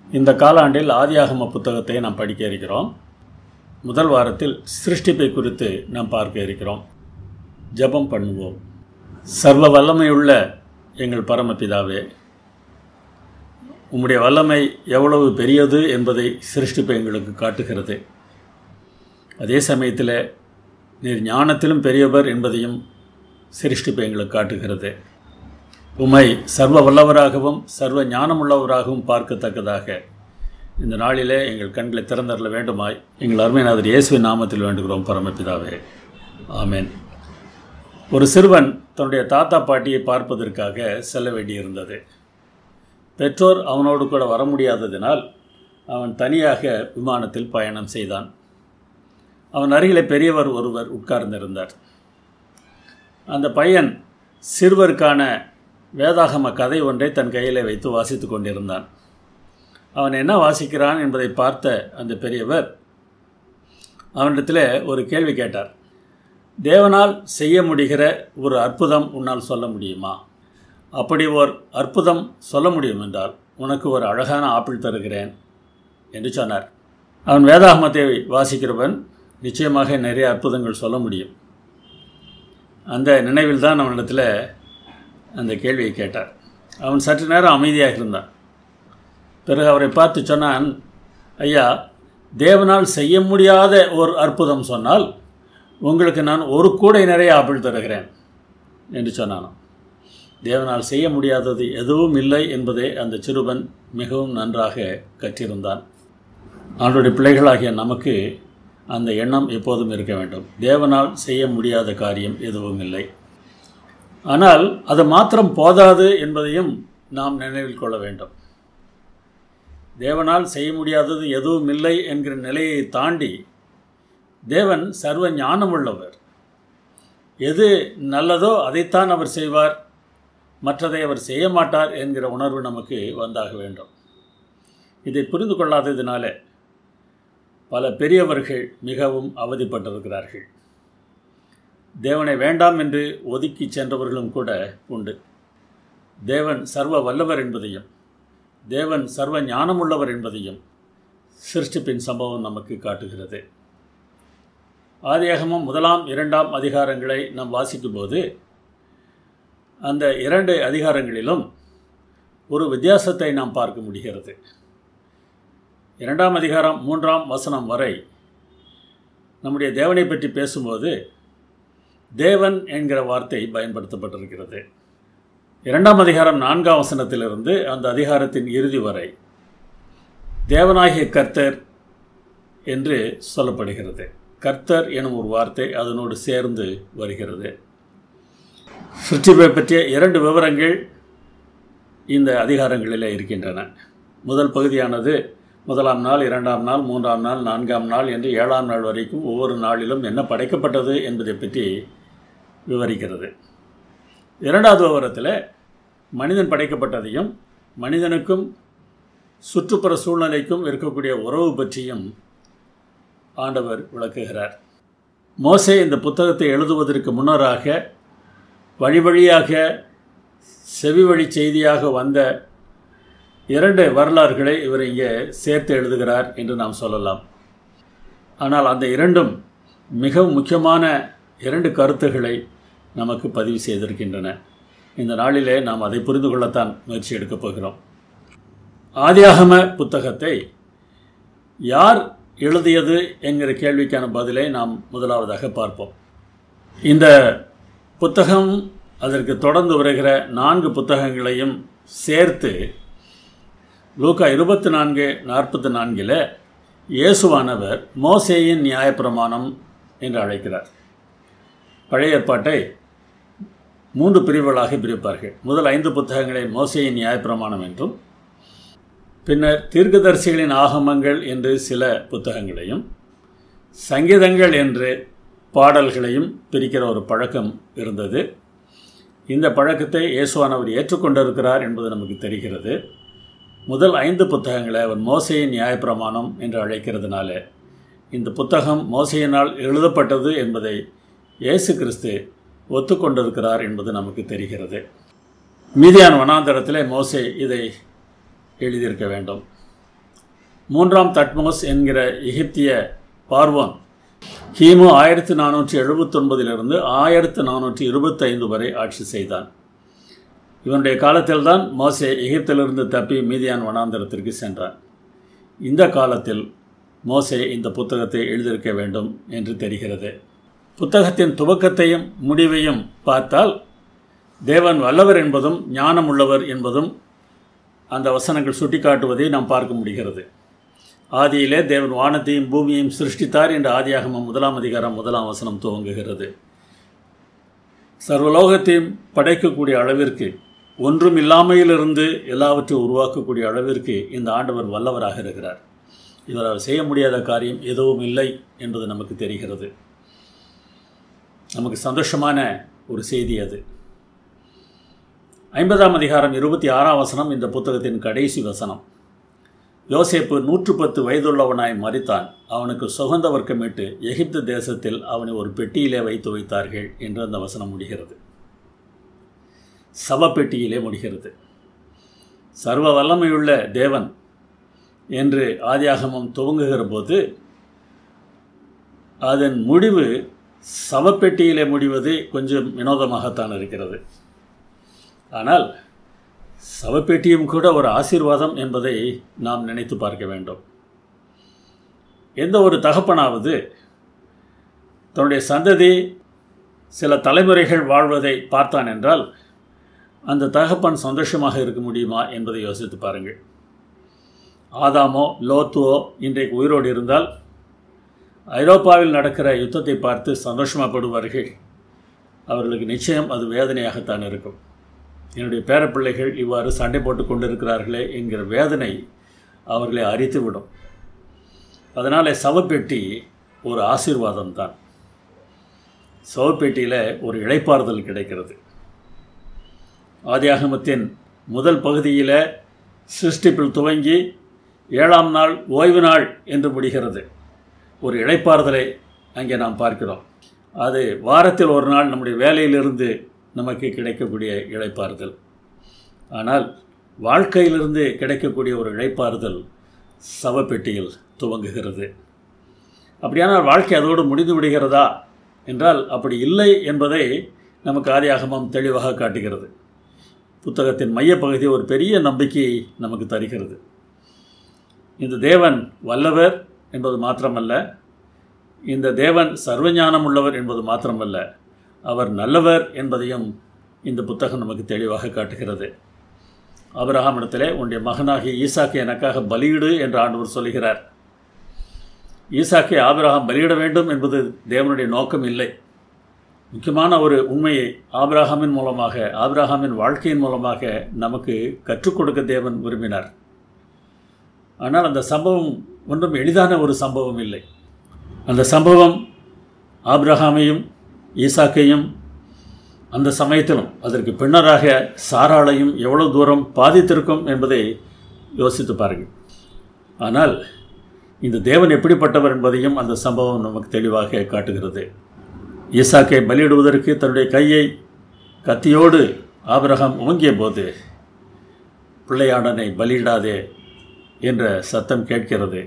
இந்த காலாண்டில் ஆதியாகம புத்தகத்தை நாம் படிக்க இருக்கிறோம். முதல் வாரத்தில் சிருஷ்டிப்பை குறித்து நாம் பார்க்க இருக்கிறோம். ஜெபம் பண்ணுவோம். சர்வ வல்லமையுள்ள எங்கள் பரமபிதாவே, உம்முடைய வல்லமை எவ்வளவு பெரியது என்பதை சிருஷ்டிப்பை எங்களுக்கு காட்டுகிறது. அதே சமயத்தில் நீர் ஞானத்திலும் பெரியவர் என்பதையும் சிருஷ்டிப்பை எங்களுக்கு காட்டுகிறது. உம்மை சர்வ வல்லவராகவும் சர்வ ஞானமுள்ளவராகவும் பார்க்கத்தக்கதாக இந்த நாளிலே எங்கள் கண்களை திறந்தரல வேண்டுமாய் எங்கள் அருமைநாதர் இயேசுவின் நாமத்தில் வேண்டுகிறோம் பரமபிதாவே, ஆமென். ஒரு சிறுவன் தன்னுடைய தாத்தா பாட்டியை பார்ப்பதற்காக செல்ல வேண்டியிருந்தது. பெற்றோர் அவனோடு கூட வர முடியாததினால் அவன் தனியாக விமானத்தில் பயணம் செய்தான். அவன் அருகிலே பெரியவர் ஒருவர் உட்கார்ந்திருந்தார். அந்த பையன் சிறுவருக்கான வேதாகம கதை ஒன்றை தன் கையில் வைத்து வாசித்து கொண்டிருந்தான். அவன் என்ன வாசிக்கிறான் என்பதை பார்த்த அந்த பெரியவர் அவனிடத்தில் ஒரு கேள்வி கேட்டார். தேவனால் செய்ய முடிகிற ஒரு அற்புதம் உன்னால் சொல்ல முடியுமா? அப்படி ஒரு அற்புதம் சொல்ல முடியும் என்றால் உனக்கு ஒரு அழகான ஆப்பிள் தருகிறேன் என்று சொன்னார். அவன் வேதாகமத்தை வாசிக்கிறவன் நிச்சயமாக நிறைய அற்புதங்கள் சொல்ல முடியும். அந்த நினைவில் தான் அவனிடத்தில் அந்த கேள்வியை கேட்டார். அவன் சற்று நேரம் அமைதியாக இருந்தான். பிறகு அவரை பார்த்து சொன்னான், ஐயா, தேவனால் செய்ய முடியாத ஒரு அற்புதம் சொன்னால் உங்களுக்கு நான் ஒரு கூடை நிறைய ஆப்பிள் தருகிறேன் என்று சொன்னானாம். தேவனால் செய்ய முடியாதது எதுவும் இல்லை என்பதை அந்த சிறுவன் மிகவும் நன்றாக கற்றிருந்தான். அவனுடைய பிள்ளைகளாகிய நமக்கு அந்த எண்ணம் எப்போதும் இருக்க வேண்டும். தேவனால் செய்ய முடியாத காரியம் எதுவும் இல்லை. ஆனால் அது மாத்திரம் போதாது என்பதையும் நாம் நினைவில் கொள்ள வேண்டும். தேவனால் செய்ய முடியாதது எதுவும் இல்லை என்கிற நிலையை தாண்டி தேவன் சர்வ ஞானமுள்ளவர். எது நல்லதோ அதைத்தான் அவர் செய்வார், மற்றதை அவர் செய்ய மாட்டார் என்கிற உணர்வு நமக்கு வந்தாக வேண்டும். இதை புரிந்து கொள்ளாததினால பல பெரியவர்கள் மிகவும் அவதிப்பட்டிருக்கிறார்கள். தேவனை வேண்டாம் என்று ஒதுக்கி சென்றவர்களும் கூட உண்டு. தேவன் சர்வ வல்லவர் என்பதையும் தேவன் சர்வ ஞானமுள்ளவர் என்பதையும் சிருஷ்டிப்பின் சம்பவம் நமக்கு காட்டுகிறது. ஆதியாகமம் 1, 2 அதிகாரங்களை நாம் வாசிக்கும்போது அந்த 2 அதிகாரங்களிலும் ஒரு வித்தியாசத்தை நாம் பார்க்க முடிகிறது. 2 அதிகாரம் 3 வசனம் வரை நம்முடைய தேவனை பற்றி பேசும்போது தேவன் என்கிற வார்த்தை பயன்படுத்தப்பட்டிருக்கிறது. 2 அதிகாரம் 4 வசனத்திலிருந்து அந்த அதிகாரத்தின் இறுதி வரை தேவனாகிய கர்த்தர் என்று சொல்லப்படுகிறது. கர்த்தர் எனும் ஒரு வார்த்தை அதனோடு சேர்ந்து வருகிறது. சிருஷ்டிப்பை பற்றிய 2 விவரங்கள் இந்த அதிகாரங்களில் இருக்கின்றன. முதல் பகுதியானது 1ஆம் நாள், 2ஆம் நாள், 3ஆம் நாள், 4ஆம் நாள் என்று 7ஆம் நாள் வரைக்கும் ஒவ்வொரு நாளிலும் என்ன படைக்கப்பட்டது என்பதை பற்றி விவரிக்கிறது. 2வது விவரத்தில் மனிதன் படைக்கப்பட்டதையும் மனிதனுக்கும் சுற்றுப்புற சூழ்நிலைக்கும் இருக்கக்கூடிய உறவு பற்றியும் ஆண்டவர் விளக்குகிறார். மோசே இந்த புத்தகத்தை எழுதுவதற்கு முன்னராக வழி வழியாக செவி வழி செய்தியாக வந்த 2 வரலாறுகளை இவர் இங்கே சேர்த்து எழுதுகிறார் என்று நாம் சொல்லலாம். ஆனால் அந்த 2ம் மிகவும் முக்கியமான 2 கருத்துக்களை நமக்கு பதிவு செய்திருக்கின்றன. இந்த நாளிலே நாம் அதை புரிந்து கொள்ளத்தான் முயற்சி எடுக்கப் போகிறோம். ஆதியாகம புத்தகத்தை யார் எழுதியது என்கிற கேள்விக்கான பதிலை நாம் முதலாவதாக பார்ப்போம். இந்த புத்தகம் அதற்கு தொடர்ந்து வருகிற 4 புத்தகங்களையும் சேர்த்து லூக்கா 24:44 இயேசுவானவர் மோசேயின் நியாயப்பிரமாணம் என்று அழைக்கிறார். பழைய ஏற்பாட்டை 3 பிரிவுகளாக பிரிப்பார்கள். முதல் 5 புத்தகங்களை மோசேயின் நியாயப்பிரமாணம் என்றும், பின்னர் தீர்க்கதரிசிகளின் ஆகமங்கள் என்று சில புத்தகங்களையும், சங்கீதங்கள் என்று பாடல்களையும் பிரிக்கிற ஒரு பழக்கம் இருந்தது. இந்த பழக்கத்தை இயேசுவானவர் ஏற்றுக்கொண்டிருக்கிறார் என்பது நமக்கு தெரிகிறது. முதல் 5 புத்தகங்களை அவர் மோசேயின் நியாயப்பிரமாணம் என்று அழைக்கிறதுனால இந்த புத்தகம் மோசேயினால் எழுதப்பட்டது என்பதை இயேசு கிறிஸ்து ஒத்துக்கொண்டிருக்கிறார் என்பது நமக்கு தெரிகிறது. மீதியான வனாந்தரத்திலே மோசே இதை எழுதியிருக்க வேண்டும். மூன்றாம் தட்மோஸ் என்கிற எகிப்திய பார்வோன் கிமு 1479 1425 வரை ஆட்சி செய்தான். இவனுடைய காலத்தில்தான் மோசே எகிப்திலிருந்து தப்பி மீதியான் வனாந்தரத்திற்கு சென்றான். இந்த காலத்தில் மோசே இந்த புத்தகத்தை எழுதியிருக்க வேண்டும் என்று தெரிகிறது. புத்தகத்தின் துவக்கத்தையும் முடிவையும் பார்த்தால் தேவன் வல்லவர் என்பதும் ஞானம் உள்ளவர் என்பதும் அந்த வசனங்கள் சுட்டிக்காட்டுவதை நாம் பார்க்க முடிகிறது. ஆதியிலே தேவன் வானத்தையும் பூமியையும் சிருஷ்டித்தார் என்ற ஆதியாகமம் 1 அதிகாரம் 1 துவங்குகிறது. சர்வலோகத்தையும் படைக்கக்கூடிய அளவிற்கு, ஒன்றும் இல்லாமையிலிருந்து எல்லாவற்றையும் உருவாக்கக்கூடிய அளவிற்கு இந்த ஆண்டவர் வல்லவராக இருக்கிறார். இவரால் செய்ய முடியாத காரியம் எதுவும் இல்லை என்பது நமக்கு தெரிகிறது. நமக்கு சந்தோஷமான ஒரு செய்தி அது. 50 அதிகாரம் 26 இந்த புத்தகத்தின் கடைசி வசனம். யோசேப்பு 110 வயதுள்ளவனாய் மரித்தான். அவனுக்கு சுகந்த வர்க்கமிட்டு எகிப்து தேசத்தில் அவனை ஒரு பெட்டியிலே வைத்து வைத்தார்கள் என்று அந்த வசனம் முடிகிறது. சவப்பெட்டியிலே முடிகிறது. சர்வ வல்லமையுள்ள தேவன் என்று ஆதியாகமம் துவங்குகிற போது அதன் முடிவு சவப்பெட்டியிலே முடிவது கொஞ்சம் வினோதமாகத்தான் இருக்கிறது. ஆனால் சவப்பெட்டியும் கூட ஒரு ஆசீர்வாதம் என்பதை நாம் நினைத்து பார்க்க வேண்டும். எந்த ஒரு தகப்பனாவது தன்னுடைய சந்ததி சில தலைமுறைகள் வாழ்வதை பார்த்தான் என்றால் அந்த தகப்பன் சந்தோஷமாக இருக்க முடியுமா என்பதை யோசித்து பாருங்கள். ஆதாமோ லோத்துவோ இன்றைக்கு உயிரோடு இருந்தால் ஐரோப்பாவில் நடக்கிற யுத்தத்தை பார்த்து சந்தோஷமாகப்படுவார்கள். அவர்களுக்கு நிச்சயம் அது வேதனையாகத்தான் இருக்கும். என்னுடைய பேரப்பிள்ளைகள் இவ்வாறு சண்டை போட்டு கொண்டிருக்கிறார்களே என்கிற வேதனை அவர்களை அரித்துவிடும். அதனால் சவப்பெட்டி ஒரு ஆசீர்வாதம் தான். சவப்பெட்டியில் ஒரு இளைப்பாறுதல் கிடைக்கிறது. ஆதியாகமத்தின் முதல் பகுதியில் சிருஷ்டிப்பில் துவங்கி 7ஆம் நாள் ஓய்வு நாள் என்று முடிகிறது. ஒரு இளைப்பாறுதலை அங்கே நாம் பார்க்கிறோம். அது வாரத்தில் ஒரு நாள் நம்முடைய வேலையிலிருந்து நமக்கு கிடைக்கக்கூடிய இளைப்பாறுதல். ஆனால் வாழ்க்கையிலிருந்து கிடைக்கக்கூடிய ஒரு இளைப்பாறுதல் சவப்பெட்டியில் துவங்குகிறது. அப்படியானால் வாழ்க்கை அதோடு முடிந்து விடுகிறதா என்றால் அப்படி இல்லை என்பதை நமக்கு ஆதியாகமம் தெளிவாக காட்டுகிறது. புத்தகத்தின் மையப்பகுதி ஒரு பெரிய நம்பிக்கையை நமக்கு தருகிறது. இந்த தேவன் வல்லவர் என்பது மாத்திரமல்ல, இந்த தேவன் சர்வஞானம் உள்ளவர் என்பது மாத்திரமல்ல, அவர் நல்லவர் என்பதையும் இந்த புத்தகம் நமக்கு தெளிவாக காட்டுகிறது. ஆபிரகாமிடத்திலே உன்னுடைய மகனாகிய ஈசாக்கை எனக்காக பலியிடு என்று ஆண்டவர் சொல்கிறார். ஈசாக்கை ஆபிரகாம் பலியிட வேண்டும் என்பது தேவனுடைய நோக்கம் இல்லை. முக்கியமான ஒரு உண்மையை ஆபிரகாமின் மூலமாக, ஆபிரகாமின் வாழ்க்கையின் மூலமாக நமக்கு கற்றுக் கொடுக்க தேவன் விரும்பினார். ஆனால் அந்த சம்பவம் ஒன்றும் எளிதான ஒரு சம்பவம் இல்லை. அந்த சம்பவம் ஆபிரகாமையும் ஈசாக்கையும் அந்த சமயத்திலும் அதற்கு பின்னராக சாராளையும் எவ்வளவு தூரம் பாதித்திருக்கும் என்பதை யோசித்து பாருங்கள். ஆனால் இந்த தேவன் எப்படிப்பட்டவர் என்பதையும் அந்த சம்பவம் நமக்கு தெளிவாக காட்டுகிறது. ஈசாக்கை பலியிடுவதற்கு தன்னுடைய கையை கத்தியோடு ஆபிரகாம் ஓங்கிய போது பிள்ளையாண்டனை பலியிடாதே என்ற சத்தம் கேட்கிறது.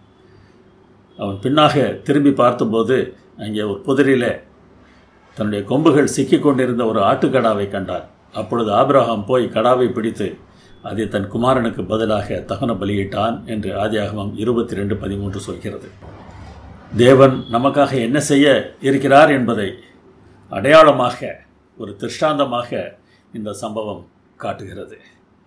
அவன் பின்னாக திரும்பி பார்த்தபோது அங்கே ஒரு புதரிலே தன்னுடைய கொம்புகள் சிக்கி கொண்டிருந்த ஒரு ஆட்டுக்கடாவை கண்டார். அப்பொழுது ஆபிரகாம் போய் கடாவை பிடித்து அதை தன் குமாரனுக்கு பதிலாக தகன பலியிட்டான் என்று ஆதியாகமம் 22:13 சொல்கிறது. தேவன் நமக்காக என்ன செய்ய இருக்கிறார் என்பதை அடையாளமாக, ஒரு திருஷ்டாந்தமாக இந்த சம்பவம் காட்டுகிறது.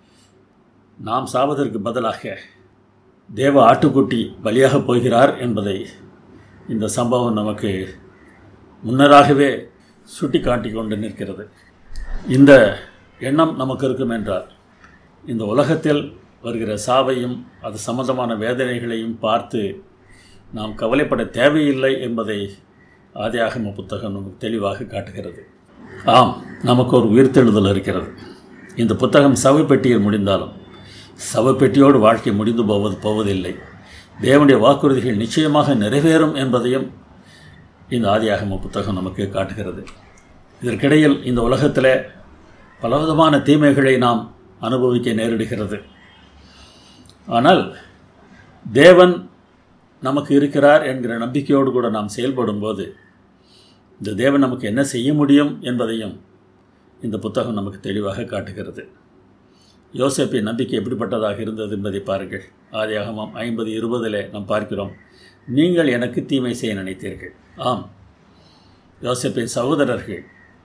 நாம் சாவதற்கு பதிலாக தேவ ஆட்டுக்குட்டி பலியாக போகிறார் என்பதை இந்த சம்பவம் நமக்கு முன்னராகவே சுட்டி காட்டி கொண்டு நிற்கிறது. இந்த எண்ணம் நமக்கு இருக்கும் என்றால் இந்த உலகத்தில் வருகிற சாவையும் அது சம்பந்தமான வேதனைகளையும் பார்த்து நாம் கவலைப்பட தேவையில்லை என்பதை ஆதியாகம புத்தகம் நமக்கு தெளிவாக காட்டுகிறது. ஆம், நமக்கு ஒரு உயிர்த்தெழுதல் இருக்கிறது. இந்த புத்தகம் சவப்பெட்டியில் முடிந்தாலும் சவப்பெட்டியோடு வாழ்க்கை முடிந்து போவதில்லை. தேவனுடைய வாக்குறுதிகள் நிச்சயமாக நிறைவேறும் என்பதையும் இந்த ஆதியாகம புத்தகம் நமக்கு காட்டுகிறது. இதற்கிடையில் இந்த உலகத்தில் பலவிதமான தீமைகளை நாம் அனுபவிக்க நேரிடுகிறது. ஆனால் தேவன் நமக்கு இருக்கிறார் என்கிற நம்பிக்கையோடு கூட நாம் செயல்படும்போது இந்த தேவன் நமக்கு என்ன செய்ய முடியும் என்பதையும் இந்த புத்தகம் நமக்கு தெளிவாக காட்டுகிறது. யோசேப்பின் நம்பிக்கை எப்படிப்பட்டதாக இருந்தது என்பதை பாருங்கள். ஆதியாகமம் 50:20 நாம் பார்க்கிறோம், நீங்கள் எனக்கு தீமை செய்ய நினைத்தீர்கள். ஆம், யோசேப்பின் சகோதரர்கள்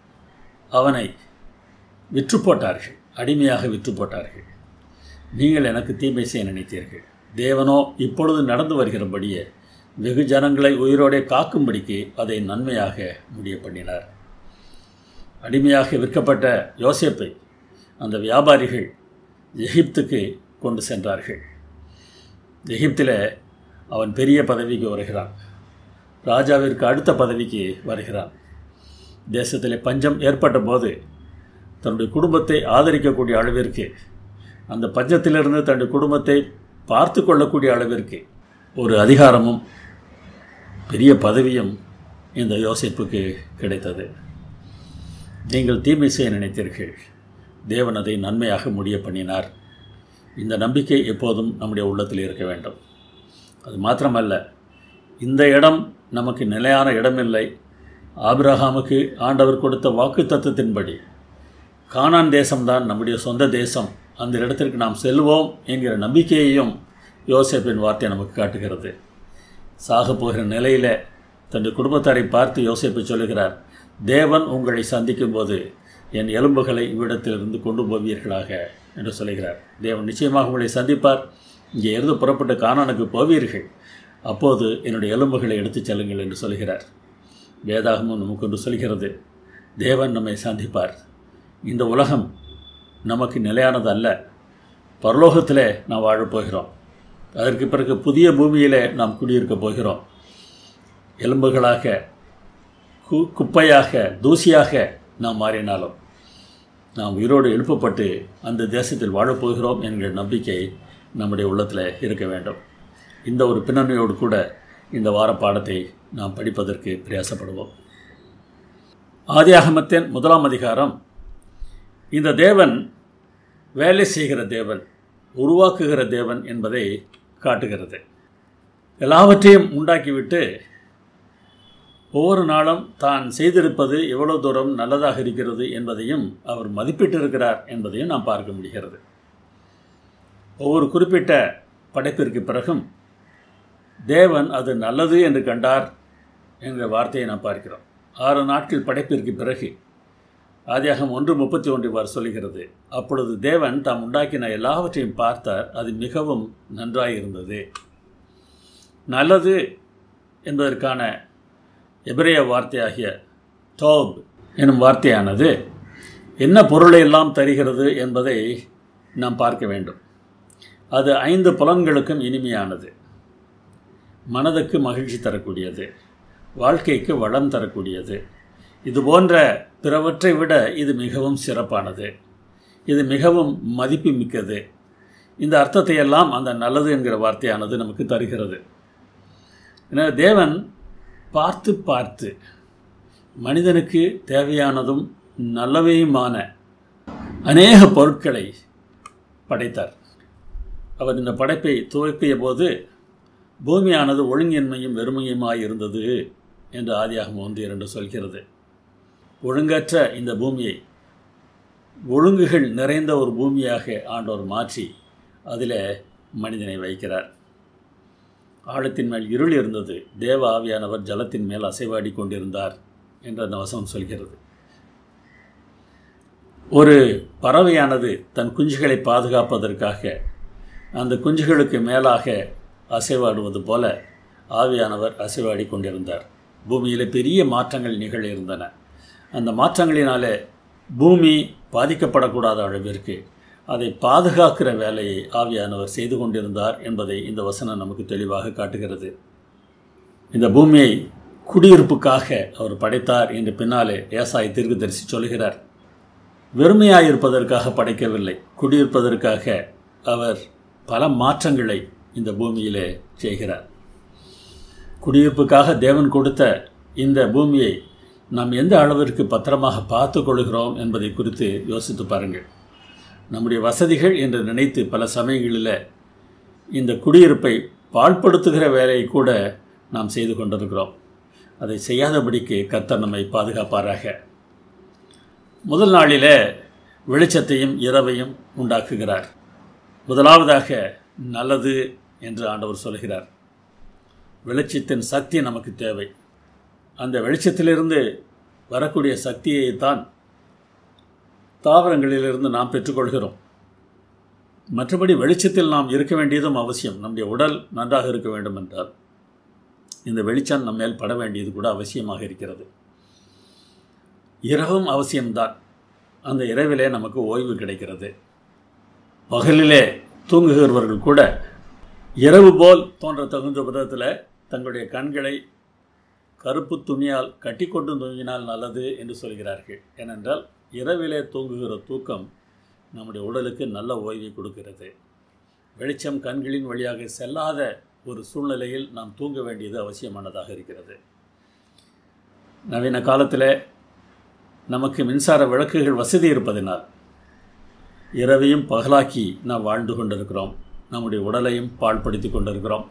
அவனை விற்று போட்டார்கள், அடிமையாக விற்று போட்டார்கள். நீங்கள் எனக்கு தீமை செய்ய நினைத்தீர்கள், தேவனோ இப்பொழுது நடந்து வருகிறபடியே வெகு ஜனங்களை உயிரோடே காக்கும்படிக்கு அதை நன்மையாக முடிய பண்ணினார். அடிமையாக விற்கப்பட்ட யோசேப்பை அந்த வியாபாரிகள் எகிப்துக்கு கொண்டு சென்றார்கள். எகிப்தில் அவன் பெரிய பதவிக்கு வருகிறான், ராஜாவிற்கு அடுத்த பதவிக்கு வருகிறான். தேசத்திலே பஞ்சம் ஏற்பட்ட போது தன்னுடைய குடும்பத்தை ஆதரிக்கக்கூடிய அளவிற்கு, அந்த பஞ்சத்திலிருந்து தன்னுடைய குடும்பத்தை பார்த்து கொள்ளக்கூடிய அளவிற்கு ஒரு அதிகாரமும் பெரிய பதவியும் இந்த யோசேப்புக்கு கிடைத்தது. நீங்கள் தீமை செய்ய நினைத்தீர்கள், தேவன் அதை நன்மையாக முடிய பண்ணினார். இந்த நம்பிக்கை எப்போதும் நம்முடைய உள்ளத்தில் இருக்க வேண்டும். அது மாத்திரமல்ல, இந்த இடம் நமக்கு நிலையான இடமில்லை. ஆபிரகாமுக்கு ஆண்டவர் கொடுத்த வாக்குத்தத்தத்தின்படி கானான் தேசம்தான் நம்முடைய சொந்த தேசம், அந்த இடத்திற்கு நாம் செல்வோம் என்கிற நம்பிக்கையையும் யோசேப்பின் வார்த்தை நமக்கு காட்டுகிறது. சாக போகிற நிலையில் தன்னுடைய குடும்பத்தாரை பார்த்து யோசேப்பு சொல்லுகிறார், தேவன் உங்களை சந்திக்கும் போது என் எலும்புகளை இவ்விடத்திலிருந்து கொண்டு போவீர்களாக என்று சொல்லுகிறார். தேவன் நிச்சயமாக உங்களை சந்திப்பார். இங்கே இருந்து புறப்பட்டு கானானுக்கு போவீர்கள், அப்போது என்னுடைய எலும்புகளை எடுத்துச் செல்லுங்கள் என்று சொல்கிறார். வேதாகமும் நமக்கு ஒன்று சொல்கிறது, தேவன் நம்மை சந்திப்பார். இந்த உலகம் நமக்கு நிலையானது அல்ல, பரலோகத்திலே நாம் வாழப்போகிறோம். அதற்கு பிறகு புதிய பூமியிலே நாம் குடியிருக்க போகிறோம். எலும்புகளாக, குப்பையாக, தூசியாக நாம் மாறினாலும் நாம் உயிரோடு எழுப்பப்பட்டு அந்த தேசத்தில் வாழப்போகிறோம் என்கிற நம்பிக்கை நம்முடைய உள்ளத்தில் இருக்க வேண்டும். இந்த ஒரு பின்னணியோடு கூட இந்த வார பாடத்தை நாம் படிப்பதற்கு பிரயாசப்படுவோம். ஆதியாகமத்தின் 1ஆம் அதிகாரம் இந்த தேவன் வேலை செய்கிற தேவன், உருவாக்குகிற தேவன் என்பதை காட்டுகிறது. எல்லாவற்றையும் உண்டாக்கிவிட்டு ஒவ்வொரு நாளும் தான் செய்திருப்பது எவ்வளோ தூரம் நல்லதாக இருக்கிறது என்பதையும் அவர் மதிப்பிட்டிருக்கிறார் என்பதையும் நாம் பார்க்க முடிகிறது. ஒவ்வொரு குறிப்பிட்ட படைப்பிற்கு பிறகும் தேவன் அது நல்லது என்று கண்டார் என்ற வார்த்தையை நாம் பார்க்கிறோம். 6 நாட்கள் படைப்பிற்கு பிறகு ஆதியாகமம் 1:31 சொல்லுகிறது, அப்பொழுது தேவன் தாம் உண்டாக்கின எல்லாவற்றையும் பார்த்தார், அது மிகவும் நன்றாயிருந்தது. நல்லது என்பதற்கான எபிரேய வார்த்தையாகிய தோப் எனும் வார்த்தையானது என்ன பொருளை எல்லாம் தருகிறது என்பதை நாம் பார்க்க வேண்டும். அது 5 புலன்களுக்கும் இனிமையானது, மனதுக்கு மகிழ்ச்சி தரக்கூடியது, வாழ்க்கைக்கு வளம் தரக்கூடியது. இது போன்ற பிறவற்றை விட இது மிகவும் சிறப்பானது, இது மிகவும் மதிப்பு மிக்கது. இந்த அர்த்தத்தை எல்லாம் அந்த நல்லது என்கிற வார்த்தையானது நமக்கு தருகிறது. எனவே தேவன் பார்த்து பார்த்து மனிதனுக்கு தேவையானதும் நல்லவையுமான அநேக பொருட்களை படைத்தார். அவர் இந்த படைப்பை துவக்கிய போது பூமியானது ஒழுங்கின்மையும் வெறுமையுமாய் இருந்தது என்று ஆதியாகமம் 1:2 சொல்கிறது. ஒழுங்கற்ற இந்த பூமியை ஒழுங்குகள் நிறைந்த ஒரு பூமியாக ஆண்டவர் மாற்றி அதில் மனிதனை வைக்கிறார். ஆழத்தின் மேல் இருள் இருந்தது, தேவ ஆவியானவர் ஜலத்தின் மேல் அசைவாடி கொண்டிருந்தார் என்று அந்த வசனம் சொல்கிறது. ஒரு பறவையானது தன் குஞ்சுகளை பாதுகாப்பதற்காக அந்த குஞ்சுகளுக்கு மேலாக அசைவாடுவது போல ஆவியானவர் அசைவாடி கொண்டிருந்தார். பூமியில் பெரிய மாற்றங்கள் நிகழ இருந்தன. அந்த மாற்றங்களினாலே பூமி பாதிக்கப்படக்கூடாத அளவிற்கு அதை பாதுகாக்கிற வேலையை ஆவியானவர் செய்து கொண்டிருந்தார் என்பதை இந்த வசனம் நமக்கு தெளிவாக காட்டுகிறது. இந்த பூமியை குடியிருப்புக்காக அவர் படைத்தார் என்று பின்னாலே ஏசாய் தீர்க்கதரிசி சொல்கிறார். வெறுமையாயிருப்பதற்காக படைக்கவில்லை, குடியிருப்பதற்காக அவர் பல மாற்றங்களை இந்த பூமியிலே செய்கிறார். குடியிருப்புக்காக தேவன் கொடுத்த இந்த பூமியை நாம் எந்த அளவிற்கு பத்திரமாக பார்த்து கொள்கிறோம் என்பதை குறித்து யோசித்து பாருங்கள். நம்முடைய வசதிகள் என்று நினைத்து பல சமயங்களில் இந்த குடியிருப்பை பாழ்படுத்துகிற வேலையை கூட நாம் செய்து கொண்டிருக்கிறோம். அதை செய்யாதபடிக்கு கர்த்தர் நம்மை பாதுகாப்பாராக. முதல் நாளிலே வெளிச்சத்தையும் இரவையும் உண்டாக்குகிறார். முதலாவதாக நல்லது என்று ஆண்டவர் சொல்கிறார். வெளிச்சத்தின் சக்தி நமக்கு தேவை. அந்த வெளிச்சத்திலிருந்து வரக்கூடிய சக்தியைத்தான் தாவரங்களிலிருந்து நாம் பெற்றுக்கொள்கிறோம். மற்றபடி வெளிச்சத்தில் நாம் இருக்க வேண்டியதும் அவசியம். நம்முடைய உடல் நன்றாக இருக்க வேண்டும் என்றால் இந்த வெளிச்சம் நம்ம மேல் பட வேண்டியது கூட அவசியமாக இருக்கிறது. இரவும் அவசியம்தான். அந்த இரவிலே நமக்கு ஓய்வு கிடைக்கிறது. பகலிலே தூங்குகிறவர்கள் கூட இரவு போல் தோன்ற தகுந்த விதத்தில் தங்களுடைய கண்களை கருப்பு துணியால் கட்டி கொண்டு தூங்கினால் நல்லது என்று சொல்கிறார்கள். ஏனென்றால் இரவிலே தூங்குகிற தூக்கம் நம்முடைய உடலுக்கு நல்ல ஓய்வை கொடுக்கிறது. வெளிச்சம் கண்களின் வழியாக செல்லாத ஒரு சூழ்நிலையில் நாம் தூங்க வேண்டியது அவசியமானதாக இருக்கிறது. நவீன காலத்தில் நமக்கு மின்சார விளக்குகள் வசதி இருப்பதனால் இரவையும் பகலாக்கி நாம் வாழ்ந்து கொண்டிருக்கிறோம். நம்முடைய உடலையும் பாழ்படுத்தி கொண்டிருக்கிறோம்.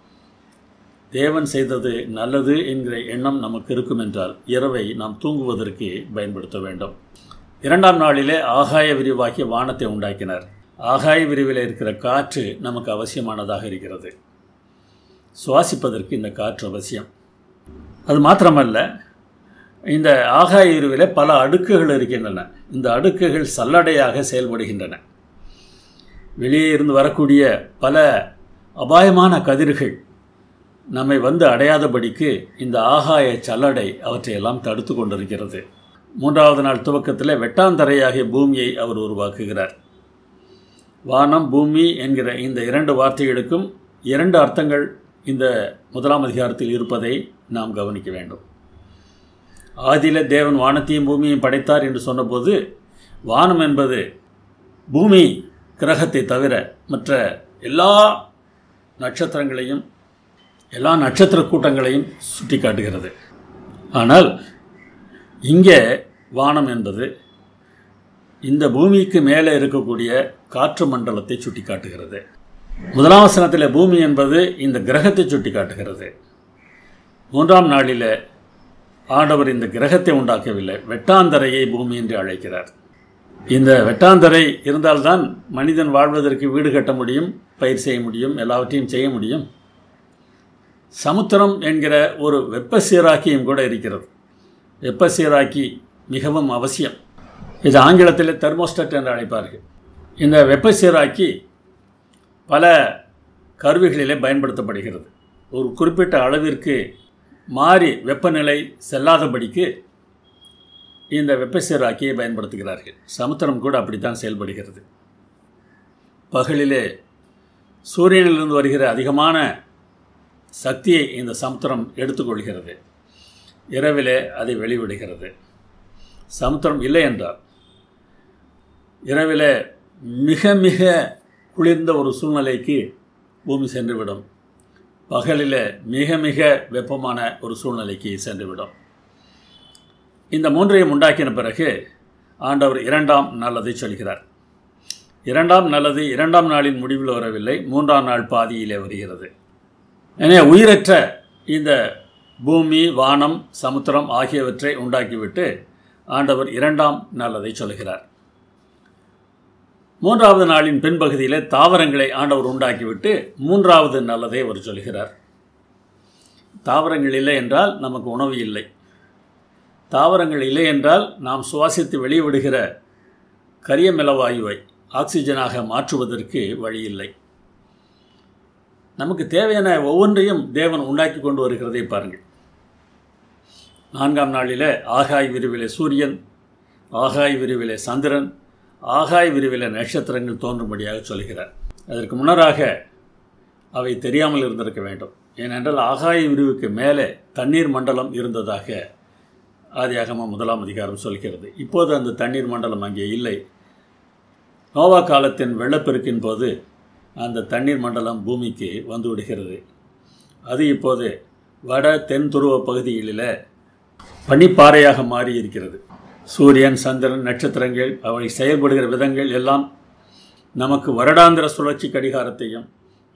தேவன் செய்தது நல்லது என்கிற எண்ணம் நமக்கு இருக்கும் என்றால் இரவை நாம் தூங்குவதற்கு பயன்படுத்த வேண்டும். 2ஆம் நாளிலே ஆகாய விரிவாகிய வானத்தை உண்டாக்கினார். ஆகாய விரிவில் இருக்கிற காற்று நமக்கு அவசியமானதாக இருக்கிறது. சுவாசிப்பதற்கு இந்த காற்று அவசியம். அது மாத்திரமல்ல, இந்த ஆகாய விரிவில் பல அடுக்குகள் இருக்கின்றன. இந்த அடுக்குகள் சல்லடையாக செயல்படுகின்றன. வெளியே இருந்து வரக்கூடிய பல அபாயமான கதிர்கள் நம்மை வந்து அடையாதபடிக்கு இந்த ஆகாய சல்லடை அவற்றையெல்லாம் தடுத்து கொண்டிருக்கிறது. 3ஆவது நாள் துவக்கத்தில் வெட்டாந்தரையாகிய பூமியை அவர் உருவாக்குகிறார். வானம் பூமி என்கிற இந்த 2 வார்த்தைகளுக்கும் 2 அர்த்தங்கள் இந்த 1ஆம் அதிகாரத்தில் இருப்பதை நாம் கவனிக்க வேண்டும். ஆதியிலே தேவன் வானத்தையும் பூமியையும் படைத்தார் என்று சொன்னபோது வானம் என்பது பூமி கிரகத்தை தவிர மற்ற எல்லா நட்சத்திரங்களையும் எல்லா நட்சத்திர கூட்டங்களையும் சுட்டி காட்டுகிறது. ஆனால் இங்கே வானம் என்பது இந்த பூமிக்கு மேலே இருக்கக்கூடிய காற்று மண்டலத்தை சுட்டி காட்டுகிறது. 1ஆம் வசனத்தில் பூமி என்பது இந்த கிரகத்தை சுட்டி காட்டுகிறது. 3ஆம் நாளில் ஆண்டவர் இந்த கிரகத்தை உண்டாக்கவில்லை, வெட்டாந்தரையை பூமி என்று அழைக்கிறார். இந்த வெட்டாந்தரை இருந்தால்தான் மனிதன் வாழ்வதற்கு வீடு கட்ட முடியும், பயிர் செய்ய முடியும், எல்லாவற்றையும் செய்ய முடியும். சமுத்திரம் என்கிற ஒரு வெப்ப சீராக்கியும் கூட இருக்கிறது. வெப்ப சீராக்கி மிகவும் அவசியம். இது ஆங்கிலத்தில் தெர்மோஸ்டட் என்று அழைப்பார்கள். இந்த வெப்ப சீராக்கி பல கருவிகளிலே பயன்படுத்தப்படுகிறது. ஒரு குறிப்பிட்ட அளவிற்கு மாறி வெப்பநிலை செல்லாதபடிக்கு இந்த வெப்ப சீராக்கியை பயன்படுத்துகிறார்கள். சமுத்திரம் கூட அப்படித்தான் செயல்படுகிறது. பகலிலே சூரியனிலிருந்து வருகிற அதிகமான சக்தியை இந்த சமுத்திரம் எடுத்துக்கொள்கிறது. இரவிலே அதை வெளிவிடுகிறது. சமுத்திரம் இல்லை என்றால் இரவிலே மிக மிக குளிர்ந்த ஒரு சூழ்நிலைக்கு பூமி சென்றுவிடும். பகலில் மிக மிக வெப்பமான ஒரு சூழ்நிலைக்கு சென்றுவிடும். இந்த 3ஐயும் உண்டாக்கின பிறகு ஆண்டவர் 2ஆம் நல்லதை சொல்கிறார். 2ஆம் நல்லது 2ஆம் நாளின் முடிவில் வரவில்லை, 3ஆம் நாள் பாதியிலே வருகிறது. எனவே உயிரற்ற இந்த பூமி, வானம், சமுத்திரம் ஆகியவற்றை உண்டாக்கிவிட்டு ஆண்டவர் 2ஆம் நல்லதை சொல்கிறார். 3ஆவது நாளின் பின்பகுதியில் தாவரங்களை ஆண்டவர் உண்டாக்கிவிட்டு 3ஆவது நல்லதை அவர் சொல்கிறார். தாவரங்கள் இல்லை என்றால் நமக்கு உணவு இல்லை. தாவரங்கள் இல்லை என்றால் நாம் சுவாசித்து வெளியிடுகிற கரியமில வாயுவை ஆக்சிஜனாக மாற்றுவதற்கு வழி இல்லை. நமக்கு தேவையான ஒவ்வொன்றையும் தேவன் உண்டாக்கி கொண்டு வருகிறதை பாருங்கள். 4ஆம் நாளில் ஆகாய் விரிவிலே சூரியன், ஆகாய் விரிவிலே சந்திரன், ஆகாய் விரிவிலே நட்சத்திரங்கள் தோன்றும்படியாக சொல்கிறார். அதற்கு முன்னராக அவை தெரியாமல் இருந்திருக்க வேண்டும். ஏனென்றால் ஆகாய விரிவுக்கு மேலே தண்ணீர் மண்டலம் இருந்ததாக ஆதியாகமம் 1ஆம் அதிகாரம் சொல்கிறது. இப்போது அந்த தண்ணீர் மண்டலம் அங்கே இல்லை. நோவா காலத்தின் வெள்ளப்பெருக்கின் போது அந்த தண்ணீர் மண்டலம் பூமிக்கு வந்து விடுகிறது. அது இப்போது வட தென் துருவ பகுதிகளில் பனிப்பாறையாக மாறி இருக்கிறது. சூரியன், சந்திரன், நட்சத்திரங்கள் அவை செயல்படுகிற விதங்கள் எல்லாம் நமக்கு வருடாந்திர சுழற்சி கடிகாரத்தையும்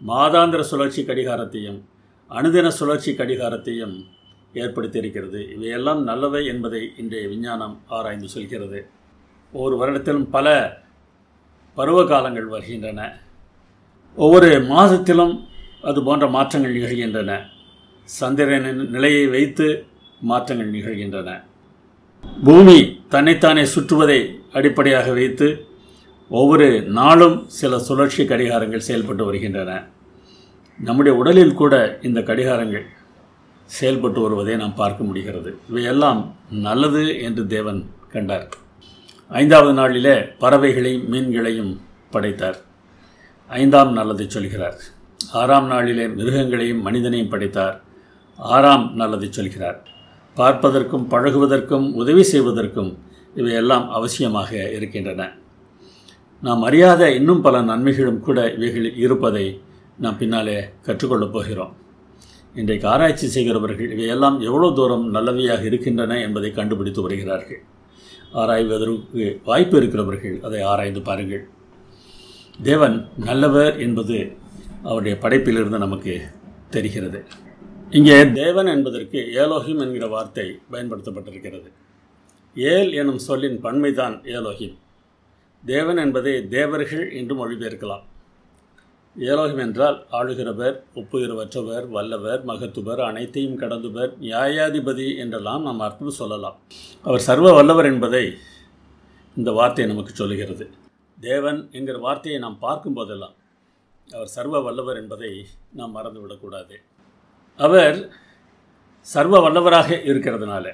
மாதாந்திர சுழற்சி கடிகாரத்தையும் அனுதின சுழற்சி கடிகாரத்தையும் ஏற்படுத்தியிருக்கிறது. இவையெல்லாம் நல்லவை என்பதை இன்றைய விஞ்ஞானம் ஆராய்ந்து சொல்கிறது. ஒவ்வொரு வருடத்திலும் பல பருவ காலங்கள் வருகின்றன. ஒவ்வொரு மாதத்திலும் அது போன்ற மாற்றங்கள் நிகழ்கின்றன. சந்திரனின் நிலையை வைத்து மாற்றங்கள் நிகழ்கின்றன. பூமி தன்னைத்தானே சுற்றுவதை அடிப்படையாக வைத்து ஒவ்வொரு நாளும் சில சுழற்சி கடிகாரங்கள் செயல்பட்டு வருகின்றன. நம்முடைய உடலில் கூட இந்த கடிகாரங்கள் செயல்பட்டு வருவதை நாம் பார்க்க முடிகிறது. இவையெல்லாம் நல்லது என்று தேவன் கண்டார். 5வது நாளிலே பறவைகளையும் மீன்களையும் படைத்தார். 5ஆம் நல்லதை சொல்கிறார். 6ஆம் நாளிலே மிருகங்களையும் மனிதனையும் படைத்தார். 6ஆம் நல்லதை சொல்கிறார். பார்ப்பதற்கும் பழகுவதற்கும் உதவி செய்வதற்கும் இவையெல்லாம் அவசியமாக இருக்கின்றன. நாம் அறியாத இன்னும் பல நன்மைகளும் கூட இவைகளில் இருப்பதை நாம் பின்னாலே கற்றுக்கொள்ளப் போகிறோம். இன்றைக்கு ஆராய்ச்சி செய்கிறவர்கள் இவையெல்லாம் எவ்வளோ தூரம் நல்லவையாக இருக்கின்றன என்பதை கண்டுபிடித்து வருகிறார்கள். ஆராய்வதற்கு வாய்ப்பு இருக்கிறவர்கள் அதை ஆராய்ந்து பாருங்கள். தேவன் நல்லவர் என்பது அவருடைய படைப்பிலிருந்து நமக்கு தெரிகிறது. இங்கே தேவன் என்பதற்கு ஏலோஹிம் என்கிற வார்த்தை பயன்படுத்தப்பட்டிருக்கிறது. ஏல் எனும் சொல்லின் பன்மைதான் ஏலோஹிம். தேவன் என்பதை தேவர்கள் என்று மொழிபெயர்க்கலாம். ஏலோஹிம் என்றால் ஆளுகிறவர், ஒப்புகிறவற்றவர், வல்லவர், மகத்துவர், அனைத்தையும் கடந்துவர், நியாயாதிபதி என்றெல்லாம் நாம் அர்த்தம் சொல்லலாம். அவர் சர்வ வல்லவர் என்பதை இந்த வார்த்தை நமக்கு சொல்லுகிறது. தேவன் என்கிற வார்த்தையை நாம் பார்க்கும் போதெல்லாம் அவர் சர்வ வல்லவர் என்பதை நாம் மறந்துவிடக்கூடாது. அவர் சர்வ வல்லவராக இருக்கிறதுனால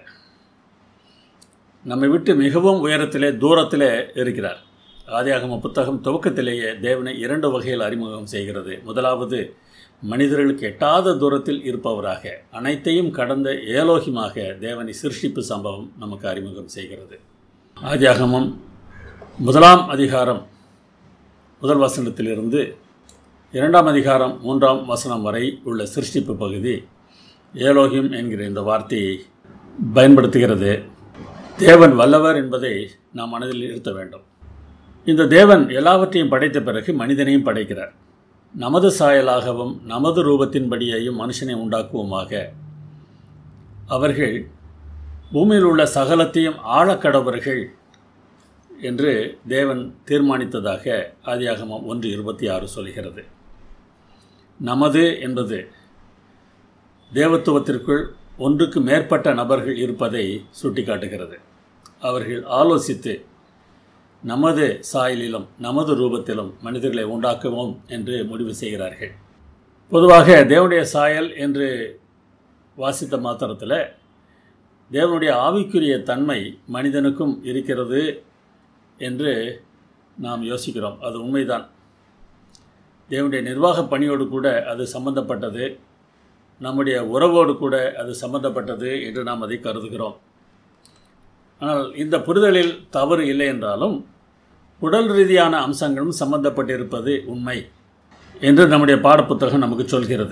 நம்மை விட்டு மிகவும் உயரத்திலே தூரத்திலே இருக்கிறார். ஆதியாகம புத்தகம் துவக்கத்திலேயே தேவனை 2 வகையில் அறிமுகம் செய்கிறது. முதலாவது, மனிதர்களுக்கு எட்டாத தூரத்தில் இருப்பவராக அனைத்தையும் கடந்த ஏலோகிமாக தேவனை சிருஷ்டிப்பு சம்பவம் நமக்கு அறிமுகம் செய்கிறது. ஆதியாகமம் 1ஆம் அதிகாரம் 1 வசனத்திலிருந்து 2ஆம் அதிகாரம் 3ஆம் வசனம் வரை உள்ள சிருஷ்டிப்பு பகுதி ஏலோகிம் என்கிற இந்த வார்த்தையை பயன்படுத்துகிறது. தேவன் வல்லவர் என்பதை நாம் மனதில் இருத்த வேண்டும். இந்த தேவன் எல்லாவற்றையும் படைத்த பிறகு மனிதனையும் படைக்கிறார். நமது சாயலாகவும் நமது ரூபத்தின்படியையும் மனுஷனை உண்டாக்குவோமாக. அவர்கள் பூமியில் உள்ள சகலத்தையும் ஆளக்கடவர்கள் என்று தேவன் தீர்மானித்ததாக ஆதியாகமம் 1:26 சொல்கிறது. நமது என்பது தேவத்துவத்திற்குள் ஒன்றுக்கு மேற்பட்ட நபர்கள் இருப்பதை சுட்டிக்காட்டுகிறது. அவர்கள் ஆலோசித்து நமது சாயலிலும் நமது ரூபத்திலும் மனிதர்களை உண்டாக்குவோம் என்று முடிவு செய்கிறார்கள். பொதுவாக தேவனுடைய சாயல் என்று வாசித்த மாத்திரத்தில் தேவனுடைய ஆவிக்குரிய தன்மை மனிதனுக்கும் இருக்கிறது என்று நாம் யோசிக்கிறோம். அது உண்மைதான். தேவனுடைய நிர்வாக பணியோடு கூட அது சம்பந்தப்பட்டது, நம்முடைய உறவோடு கூட அது சம்பந்தப்பட்டது என்று நாம் அதை கருதுகிறோம். ஆனால் இந்த புரிதலில் தவறு இல்லை என்றாலும் உடல் ரீதியான அம்சங்களும் சம்பந்தப்பட்டிருப்பது உண்மை என்று நம்முடைய பாடப்புத்தகம் நமக்கு சொல்கிறது.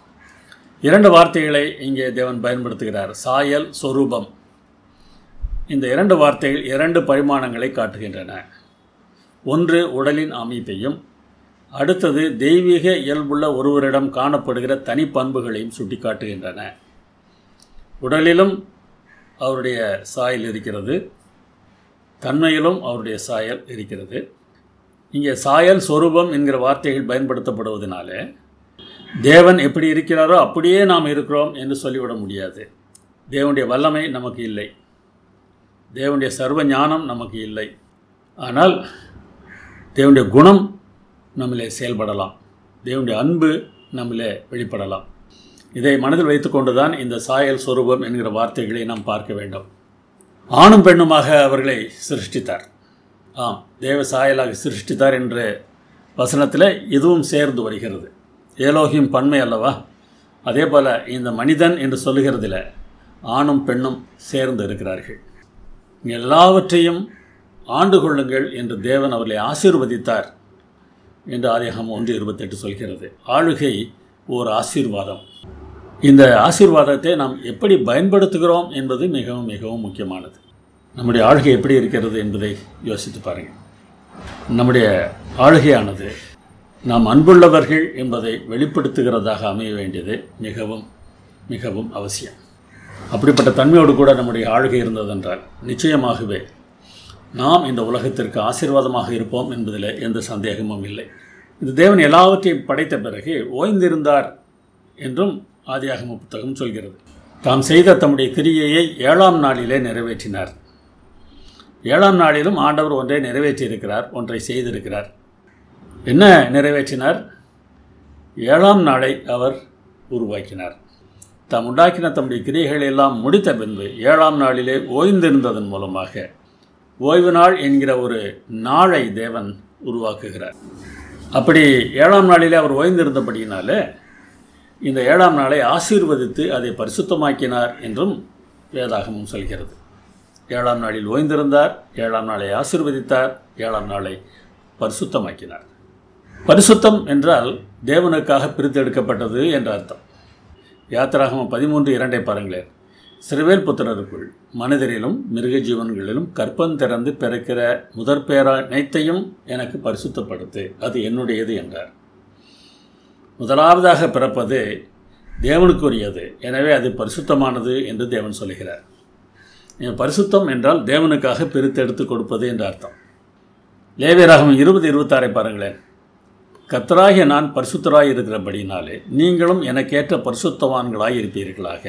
2 வார்த்தைகளை இங்கே தேவன் பயன்படுத்துகிறார். சாயல், சொரூபம். இந்த 2 வார்த்தைகள் 2 பரிமாணங்களை காட்டுகின்றன. ஒன்று உடலின் அமைப்பையும், அடுத்தது தெய்வீக இயல்புள்ள ஒருவரிடம் காணப்படுகிற தனிப்பண்புகளையும் சுட்டிக்காட்டுகின்றன. உடலிலும் அவருடைய சாயல் இருக்கிறது, தன்மையிலும் அவருடைய சாயல் இருக்கிறது. இங்கே சாயல், சொரூபம் என்கிற வார்த்தைகள் பயன்படுத்தப்படுவதனால தேவன் எப்படி இருக்கிறாரோ அப்படியே நாம் இருக்கிறோம் என்று சொல்லிவிட முடியாது. தேவனுடைய வல்லமை நமக்கு இல்லை, தேவனுடைய சர்வ ஞானம் நமக்கு இல்லை. ஆனால் தேவனுடைய குணம் நம்மிலே செயல்படலாம், தேவனுடைய அன்பு நம்மிலே வெளிப்படலாம். இதை மனதில் வைத்துக்கொண்டு தான் இந்த சாயல், சொரூபம் என்கிற வார்த்தைகளை நாம் பார்க்க வேண்டும். ஆணும் பெண்ணுமாக அவர்களை சிருஷ்டித்தார். ஆம், தேவ சாயலாக சிருஷ்டித்தார் என்ற வசனத்தில் இதுவும் சேர்ந்து வருகிறது. ஏலோகிம் பன்மை அல்லவா? அதே போல் இந்த மனிதன் என்று சொல்லுகிறதில் ஆணும் பெண்ணும் சேர்ந்து இருக்கிறார்கள். எல்லாவற்றையும் ஆண்டு கொள்ளுங்கள் என்று தேவன் அவர்களை ஆசீர்வதித்தார் என்று ஆதியாகமம் 1:28 சொல்கிறது. ஆளுகை ஓர் ஆசீர்வாதம். இந்த ஆசீர்வாதத்தை நாம் எப்படி பயன்படுத்துகிறோம் என்பது மிகவும் மிகவும் முக்கியமானது. நம்முடைய ஆளுகை எப்படி இருக்கிறது என்பதை யோசித்து பாருங்கள். நம்முடைய ஆளுகையானது நாம் அன்புள்ளவர்கள் என்பதை வெளிப்படுத்துகிறதாக அமைய வேண்டியது மிகவும் மிகவும் அவசியம். அப்படிப்பட்ட தன்மையோடு கூட நம்முடைய ஆளுகை இருந்ததென்றால் நிச்சயமாகவே நாம் இந்த உலகத்திற்கு ஆசீர்வாதமாக இருப்போம் என்பதில் எந்த சந்தேகமும் இல்லை. இந்த தேவன் எல்லாவற்றையும் படைத்த பிறகு ஓய்ந்திருந்தார் என்றும் ஆதியாகம புத்தகம் சொல்கிறது. தாம் செய்த தம்முடைய கிரியையை 7ஆம் நாளிலே நிறைவேற்றினார். 7ஆம் நாளிலும் ஆண்டவர் ஒன்றை நிறைவேற்றியிருக்கிறார், ஒன்றை செய்திருக்கிறார். என்ன நிறைவேற்றினார்? 7ஆம் நாளை அவர் உருவாக்கினார். தாம் உண்டாக்கின தம்முடைய கிரியைகளை எல்லாம் முடித்த பின்பு 7ஆம் நாளிலே ஓய்ந்திருந்ததன் மூலமாக ஓய்வு நாள் என்கிற ஒரு நாளை தேவன் உருவாக்குகிறார். அப்படி 7ஆம் நாளிலே அவர் ஓய்ந்திருந்தபடியினால இந்த 7ஆம் நாளை ஆசீர்வதித்து அதை பரிசுத்தமாக்கினார் என்றும் வேதாகமும் சொல்கிறது. 7ஆம் நாளில் ஓய்ந்திருந்தார், 7ஆம் நாளை ஆசீர்வதித்தார், 7ஆம் நாளை பரிசுத்தமாக்கினார். பரிசுத்தம் என்றால் தேவனுக்காக பிரித்தெடுக்கப்பட்டது என்ற அர்த்தம். யாத்திராகமம் 13:2 பாருங்களேன். இஸ்ரவேல் புத்திரருக்குள் மனிதரிலும் மிருக ஜீவன்களிலும் கற்பம் திறந்து பிறக்கிற முதற்பேரா அனைத்தையும் எனக்கு பரிசுத்தப்படுத்து, அது என்னுடையது என்றார். முதலாவதாக பிறப்பது தேவனுக்குரியது, எனவே அது பரிசுத்தமானது என்று தேவன் சொல்கிறார். பரிசுத்தம் என்றால் தேவனுக்காக பிரித்தெடுத்து கொடுப்பது என்ற அர்த்தம். லேவியராகமம் 20:26 பாருங்களேன். கர்த்தராகிய நான் பரிசுத்தராய் இருக்கிறபடினாலே நீங்களும் எனக்கேற்ற பரிசுத்தவான்களாய் இருப்பீர்களாக.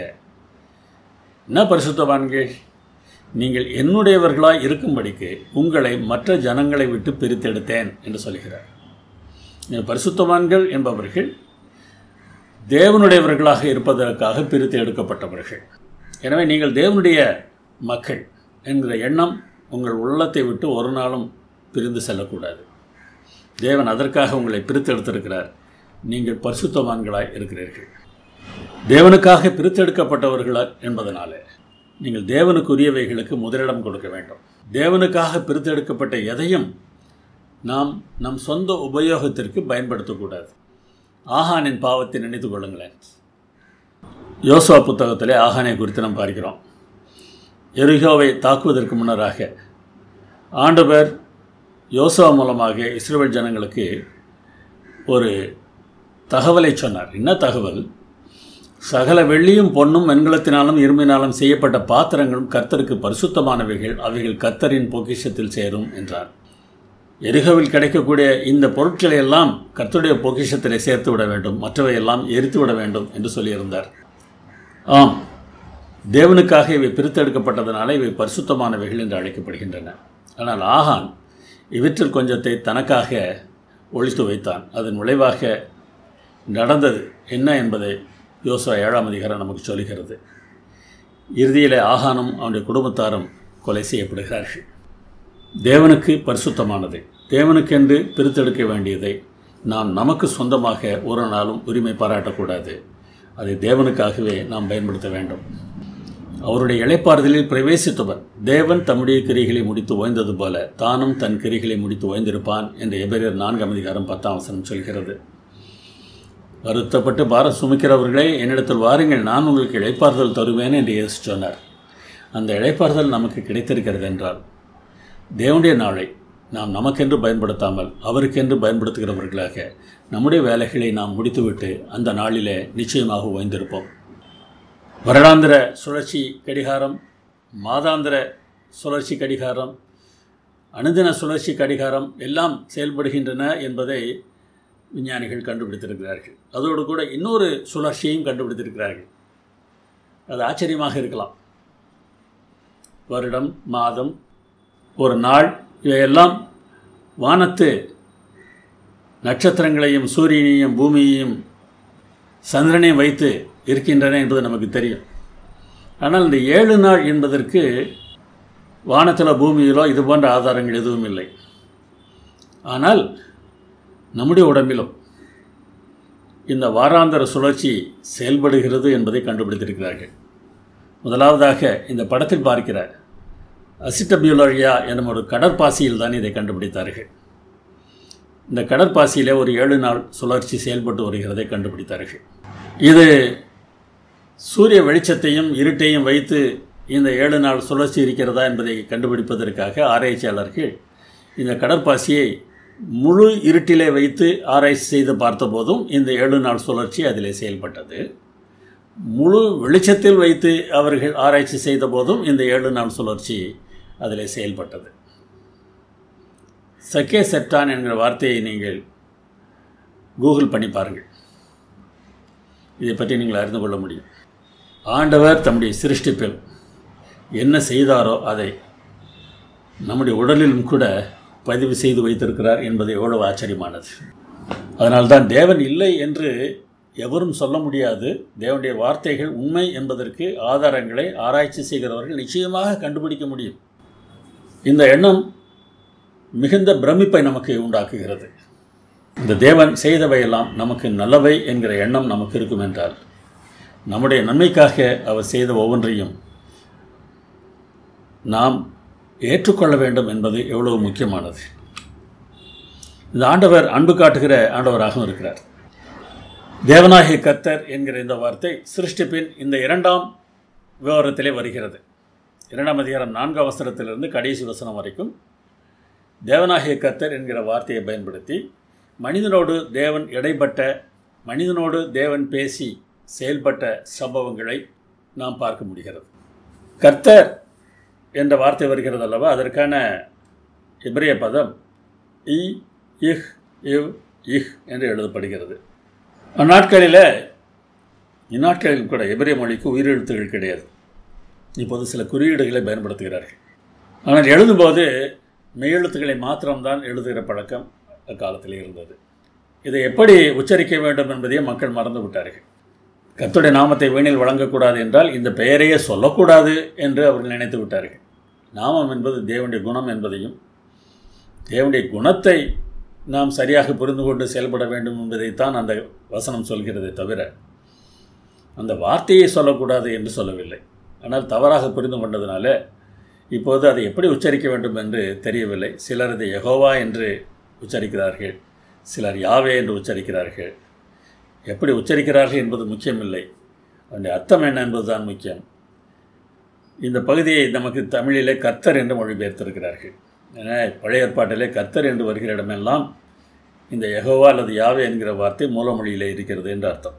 என்ன பரிசுத்தவான்கள்? நீங்கள் என்னுடையவர்களாய் இருக்கும்படிக்கு உங்களை மற்ற ஜனங்களை விட்டு பிரித்தெடுத்தேன் என்று சொல்கிறார். பரிசுத்தவான்கள் என்பவர்கள் தேவனுடையவர்களாக இருப்பதற்காக பிரித்து எடுக்கப்பட்டவர்கள். எனவே நீங்கள் தேவனுடைய மக்கள் என்கிற எண்ணம் உங்கள் உள்ளத்தை விட்டு ஒரு நாளும் பிரிந்து செல்லக்கூடாது. தேவன் அதற்காக உங்களை பிரித்து எடுத்திருக்கிறார். நீங்கள் பரிசுத்தவான்களாய் இருக்கிறீர்கள். தேவனுக்காக பிரித்தெடுக்கப்பட்டவர்கள் என்பதனால நீங்கள் தேவனுக்குரியவைகளுக்கு முதலிடம் கொடுக்க வேண்டும். தேவனுக்காக பிரித்தெடுக்கப்பட்ட எதையும் நாம் நம் சொந்த உபயோகத்திற்கு பயன்படுத்தக்கூடாது. ஆகானின் பாவத்தை நினைத்து கொள்ளுங்களேன். யோசுவா புத்தகத்திலே ஆகானை குறித்து நாம் பார்க்கிறோம். எரிகோவை தாக்குவதற்கு முன்னராக ஆண்டவர் யோசுவா மூலமாக இஸ்ரவேல் ஜனங்களுக்கு ஒரு தகவலை சொன்னார். என்ன தகவல்? சகல வெள்ளியும் பொன்னும் வெண்கலத்தினாலும் இரும்பினாலும் செய்யப்பட்ட பாத்திரங்களும் கர்த்தருக்கு பரிசுத்தமானவைகள், அவைகள் கர்த்தரின் பொக்கிஷத்தில் சேரும் என்றார். எரிகோவில் கிடைக்கக்கூடிய இந்த பொருட்களை எல்லாம் கர்த்தருடைய பொக்கிஷத்திலே சேர்த்து விட வேண்டும், மற்றவையெல்லாம் எரித்து விட வேண்டும் என்று சொல்லியிருந்தார். ஆம், தேவனுக்காக இவை பிரித்தெடுக்கப்பட்டதனால இவை பரிசுத்தமானவைகள் என்று அழைக்கப்படுகின்றன. ஆனால் ஆகான் இவற்றில் கொஞ்சத்தை தனக்காக ஒழித்து வைத்தான். அதன் விளைவாக நடந்தது என்ன என்பதை யோசுவா 7ஆம் அதிகாரம் நமக்கு சொல்கிறது. இறுதியில் ஆகானும் அவனுடைய குடும்பத்தாரும் கொலை செய்யப்படுகிறார்கள். தேவனுக்கு பரிசுத்தமானது, தேவனுக்கென்று பிரித்தெடுக்க வேண்டியதை நாம் நமக்கு சொந்தமாக ஒரு நாளும் உரிமை பாராட்டக்கூடாது. அதை தேவனுக்காகவே நாம் பயன்படுத்த வேண்டும். அவருடைய இளைப்பாறுதலில் பிரவேசித்தவர் தேவன் தம்முடைய கிரிகளை முடித்து ஓய்ந்தது போல தானும் தன் கிரிகளை முடித்து ஓய்ந்திருப்பான் என்று எபிரேயர் 4ஆம் அதிகாரம் 10ஆம் வசனம் சொல்கிறது. வருத்தப்பட்டு பாரம் சுமக்கிறவர்களே என்னிடத்தில் வாருங்கள், நான் உங்களுக்கு இளைப்பாறுதல் தருவேன் என்று இயேசு சொன்னார். அந்த இளைப்பாறுதல் நமக்கு கிடைத்திருக்கிறது என்றால் தேவனுடைய நாளை நாம் நமக்கென்று பயன்படுத்தாமல் அவருக்கென்று பயன்படுத்துகிறவர்களாக நம்முடைய வேலைகளை நாம் முடித்துவிட்டு அந்த நாளிலே நிச்சயமாக ஓய்ந்திருப்போம். வருடாந்திர சுழற்சி கடிகாரம், மாதாந்திர சுழற்சி கடிகாரம், அனுதின சுழற்சி கடிகாரம் எல்லாம் செயல்படுகின்றன என்பதை விஞ்ஞானிகள் கண்டுபிடித்திருக்கிறார்கள். அதோடு கூட இன்னொரு சுழற்சியையும் கண்டுபிடித்திருக்கிறார்கள். அது ஆச்சரியமாக இருக்கலாம். வருடம், மாதம், ஒரு நாள் இவையெல்லாம் வானத்து நட்சத்திரங்களையும் சூரியனையும் பூமியையும் சந்திரனையும் வைத்து இருக்கின்றன என்பது நமக்கு தெரியும். ஆனால் இந்த 7 நாள் என்பதற்கு வானத்திலோ பூமியிலோ இது போன்ற ஆதாரங்கள் எதுவும் இல்லை. ஆனால் நம்முடைய உடம்பிலும் இந்த வாராந்திர சுழற்சி செயல்படுகிறது என்பதை கண்டுபிடித்திருக்கிறார்கள். முதலாவதாக இந்த படத்தில் பார்க்கிற அசிட்டபியூலரியா எனும் ஒரு கடற்பாசியில் தான் இதை கண்டுபிடித்தார்கள். இந்த கடற்பாசியிலே ஒரு 7 நாள் சுழற்சி செயல்பட்டு வருகிறதை கண்டுபிடித்தார்கள். இது சூரிய வெளிச்சத்தையும் இருட்டையும் வைத்து இந்த 7 நாள் சுழற்சி இருக்கிறதா என்பதை கண்டுபிடிப்பதற்காக ஆராய்ச்சியாளர்கள் இந்த கடற்பாசியை முழு இருட்டிலே வைத்து ஆராய்ச்சி செய்து பார்த்தபோதும் இந்த 7 நாள் சுழற்சி அதிலே செயல்பட்டது. முழு வெளிச்சத்தில் வைத்து அவர்கள் ஆராய்ச்சி செய்த போதும் இந்த 7 நாள் சுழற்சி அதிலே செயல்பட்டது. சக்கே செப்டான் என்கிற வார்த்தையை நீங்கள் கூகுள் பண்ணி பாருங்கள். இதை பற்றி நீங்கள் அறிந்து கொள்ள முடியும். ஆண்டவர் தம்முடைய சிருஷ்டிப்பில் என்ன செய்தாரோ அதை நம்முடைய உடலிலும் கூட பதிவு செய்து வைத்திருக்கிறார் என்பது எவ்வளவு ஆச்சரியமானது. அதனால்தான் தேவன் இல்லை என்று எவரும் சொல்ல முடியாது. தேவனுடைய வார்த்தைகள் உண்மை என்பதற்கு ஆதாரங்களை ஆராய்ச்சி செய்கிறவர்கள் நிச்சயமாக கண்டுபிடிக்க முடியும். இந்த எண்ணம் மிகுந்த பிரமிப்பை நமக்கு உண்டாக்குகிறது. இந்த தேவன் செய்தவையெல்லாம் நமக்கு நல்லவை என்கிற எண்ணம் நமக்கு இருக்கும் என்றால் நம்முடைய நன்மைக்காக அவர் செய்த ஒவ்வொன்றையும் நாம் ஏற்றுக்கொள்ள வேண்டும் என்பது எவ்வளவு முக்கியமானது. இந்த ஆண்டவர் அன்பு காட்டுகிற ஆண்டவராகவும் இருக்கிறார். தேவனாகிய கர்த்தர் என்கிற இந்த வார்த்தை சிருஷ்டிப்பின் இந்த 2ஆம் விவரத்திலே வருகிறது. 2ஆம் அதிகாரம் 4ஆம் வசனத்திலிருந்து கடைசி வசனம் வரைக்கும் தேவனாகிய கர்த்தர் என்கிற வார்த்தையை பயன்படுத்தி மனிதனோடு தேவன் இடைப்பட்ட, மனிதனோடு தேவன் பேசி செயல்பட்ட சம்பவங்களை நாம் பார்க்க முடிகிறது. கர்த்தர் என்ற வார்த்தை வருகிறது அல்லவா, அதற்கான எபிரேய பதம் இஹ் என்று எழுதப்படுகிறது. இந்நாட்களில் கூட எபிரேய மொழிக்கு உயிரெழுத்துகள் கிடையாது. இப்போது சில குறியீடுகளை பயன்படுத்துகிறார்கள். ஆனால் எழுதும்போது மெய்யெழுத்துக்களை மாத்திரம்தான் எழுதுகிற பழக்கம் அக்காலத்தில் இருந்தது. இதை எப்படி உச்சரிக்க வேண்டும் என்பதையே மக்கள் மறந்து விட்டார்கள். கர்த்தருடைய நாமத்தை வீணில் வழங்கக்கூடாது என்றால் இந்த பெயரையே சொல்லக்கூடாது என்று அவர்கள் நினைத்து விட்டார்கள். நாமம் என்பது தேவனுடைய குணம் என்பதையும் தேவனுடைய குணத்தை நாம் சரியாக புரிந்து கொண்டு செயல்பட வேண்டும் என்பதைத்தான் அந்த வசனம் சொல்கிறதே தவிர அந்த வார்த்தையை சொல்லக்கூடாது என்று சொல்லவில்லை. ஆனால் தவறாக புரிந்து கொண்டதுனால இப்போது அதை எப்படி உச்சரிக்க வேண்டும் என்று தெரியவில்லை. சிலர் இதை யெகோவா என்று உச்சரிக்கிறார்கள், சிலர் யாவே என்று உச்சரிக்கிறார்கள். எப்படி உச்சரிக்கிறார்கள் என்பது முக்கியமில்லை, அதனுடைய அர்த்தம் என்ன என்பதுதான் முக்கியம். இந்த பகுதியை நமக்கு தமிழிலே கர்த்தர் என்று மொழிபெயர்த்திருக்கிறார்கள். ஏன்னா பழைய ஏற்பாட்டிலே கர்த்தர் என்று வருகிற இடமெல்லாம் இந்த யெகோவா அல்லது யாவே என்கிற வார்த்தை மூலமொழியிலே இருக்கிறது என்று அர்த்தம்.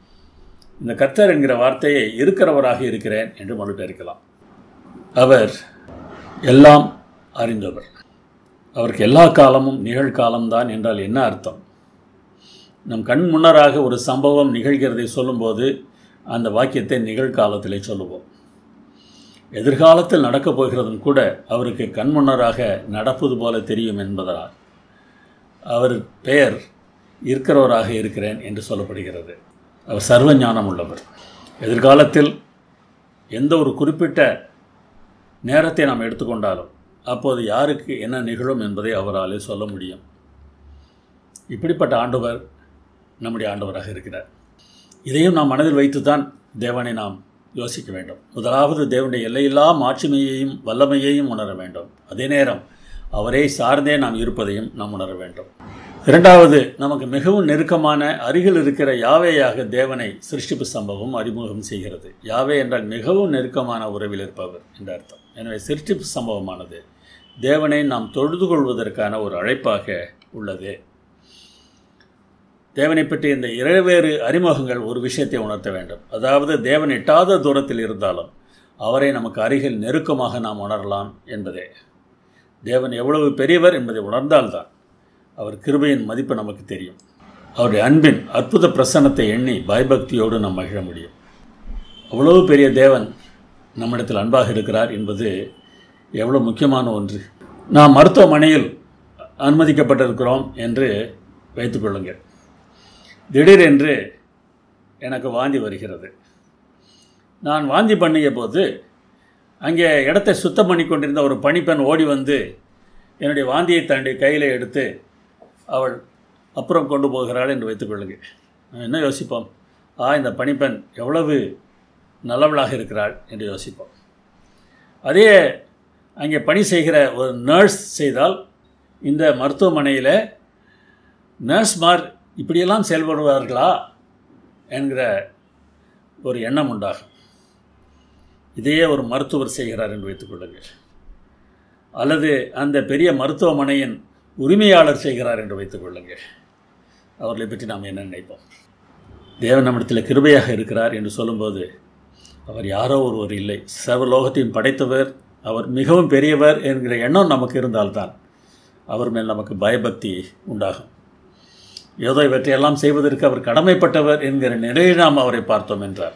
இந்த கர்த்தர் என்கிற வார்த்தையை இருக்கிறவராக இருக்கிறேன் என்று மொழிபெயர்க்கலாம். அவர் எல்லாம் அறிந்தவர். அவருக்கு எல்லா காலமும் நிகழ்காலம்தான் என்றால் என்ன அர்த்தம்? நம் கண் முன்னராக ஒரு சம்பவம் நிகழ்கிறதை சொல்லும்போது அந்த வாக்கியத்தை நிகழ்காலத்திலே சொல்லுவோம். எதிர்காலத்தில் நடக்கப் போகிறதும் கூட அவருக்கு கண் முன்னராக நடப்பது போல தெரியும் என்பதால் அவர் பெயர் இருக்கிறவராக இருக்கிறேன் என்று சொல்லப்படுகிறது. அவர் சர்வ ஞானம் உள்ளவர். எதிர்காலத்தில் எந்த ஒரு குறிப்பிட்ட நேரத்தை நாம் எடுத்துக்கொண்டாலும் அப்போது யாருக்கு என்ன நிகழும் என்பதை அவராலே சொல்ல முடியும். இப்படிப்பட்ட ஆண்டவர் நம்முடைய ஆண்டவராக இருக்கிறார். இதையும் நாம் மனதில் வைத்துத்தான் தேவனை நாம் யோசிக்க வேண்டும். முதலாவது தேவனுடைய எல்லையில்லா மாட்சிமையையும் வல்லமையையும் உணர வேண்டும். அதே நேரம் அவரை சார்ந்தே நாம் இருப்பதையும் நாம் உணர வேண்டும். இரண்டாவது, நமக்கு மிகவும் நெருக்கமான அருகில் இருக்கிற யாவேயாக தேவனை சிருஷ்டிப்பு சம்பவம் அறிமுகம் செய்கிறது. யாவே என்றால் மிகவும் நெருக்கமான உறவில் இருப்பவர் என்ற அர்த்தம். எனவே சிருஷ்டிப்பு சம்பவமானது தேவனை நாம் தொழுது கொள்வதற்கான ஒரு அழைப்பாக உள்ளது. தேவனை பற்றி இந்த இருவேறு அறிமுகங்கள் ஒரு விஷயத்தை உணர்த்த வேண்டும். அதாவது தேவன் எட்டாத தூரத்தில் இருந்தாலும் அவரை நமக்கு அருகில் நெருக்கமாக நாம் உணரலாம் என்பதே. தேவன் எவ்வளவு பெரியவர் என்பதை உணர்ந்தால்தான் அவர் கிருபையின் மதிப்பு நமக்கு தெரியும். அவருடைய அன்பின் அற்புத பிரசன்னத்தை எண்ணி பயபக்தியோடு நாம் மகிழ முடியும். அவ்வளவு பெரிய தேவன் நம்மிடத்தில் அன்பாக இருக்கிறார் என்பது எவ்வளோ முக்கியமான ஒன்று. நாம் மருத்துவமனையில் அனுமதிக்கப்பட்டிருக்கிறோம் என்று வைத்துக்கொள்ளுங்கள். திடீரென்று எனக்கு வாந்தி வருகிறது. நான் வாந்தி பண்ணிய போது அங்கே இடத்தை சுத்தம் பண்ணி கொண்டிருந்த ஒரு பணிப்பெண் ஓடி வந்து என்னுடைய வாந்தியை தாண்டி கையில் எடுத்து அவள் அப்புறம் கொண்டு போகிறாள் என்று வைத்துக்கொள்ளுங்கள். நான் என்ன யோசிப்போம்? இந்த பணிப்பெண் எவ்வளவு நல்லவளாக இருக்கிறாள் என்று யோசிப்போம். அதே அங்கே பணி செய்கிற ஒரு நர்ஸ் செய்தால் இந்த மருத்துவமனையில் நர்ஸ்மார் இப்படியெல்லாம் செயல்படுவார்களா என்கிற ஒரு எண்ணம் உண்டாகும். இதையே ஒரு மருத்துவர் செய்கிறார் என்று வைத்துக்கொள்ளுங்கள். அல்லது அந்த பெரிய மருத்துவமனையின் உரிமையாளர் செய்கிறார் என்று வைத்துக் கொள்ளுங்கள். அவர்களை பற்றி நாம் என்ன நினைப்போம்? தேவன் நம்மிடத்தில் கிருபையாக இருக்கிறார் என்று சொல்லும்போது அவர் யாரோ ஒருவர் இல்லை, சர்வலோகத்தையும் படைத்தவர், அவர் மிகவும் பெரியவர் என்கிற எண்ணம் நமக்கு இருந்தால்தான் அவர் மேல் நமக்கு பயபக்தி உண்டாகும். ஏதோ இவற்றையெல்லாம் செய்வதற்கு அவர் கடமைப்பட்டவர் என்கிற நிலையில் நாம் அவரை பார்த்தோம் என்றார்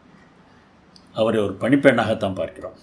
அவரை ஒரு பணிப்பெண்ணாகத்தான் பார்க்கிறோம்.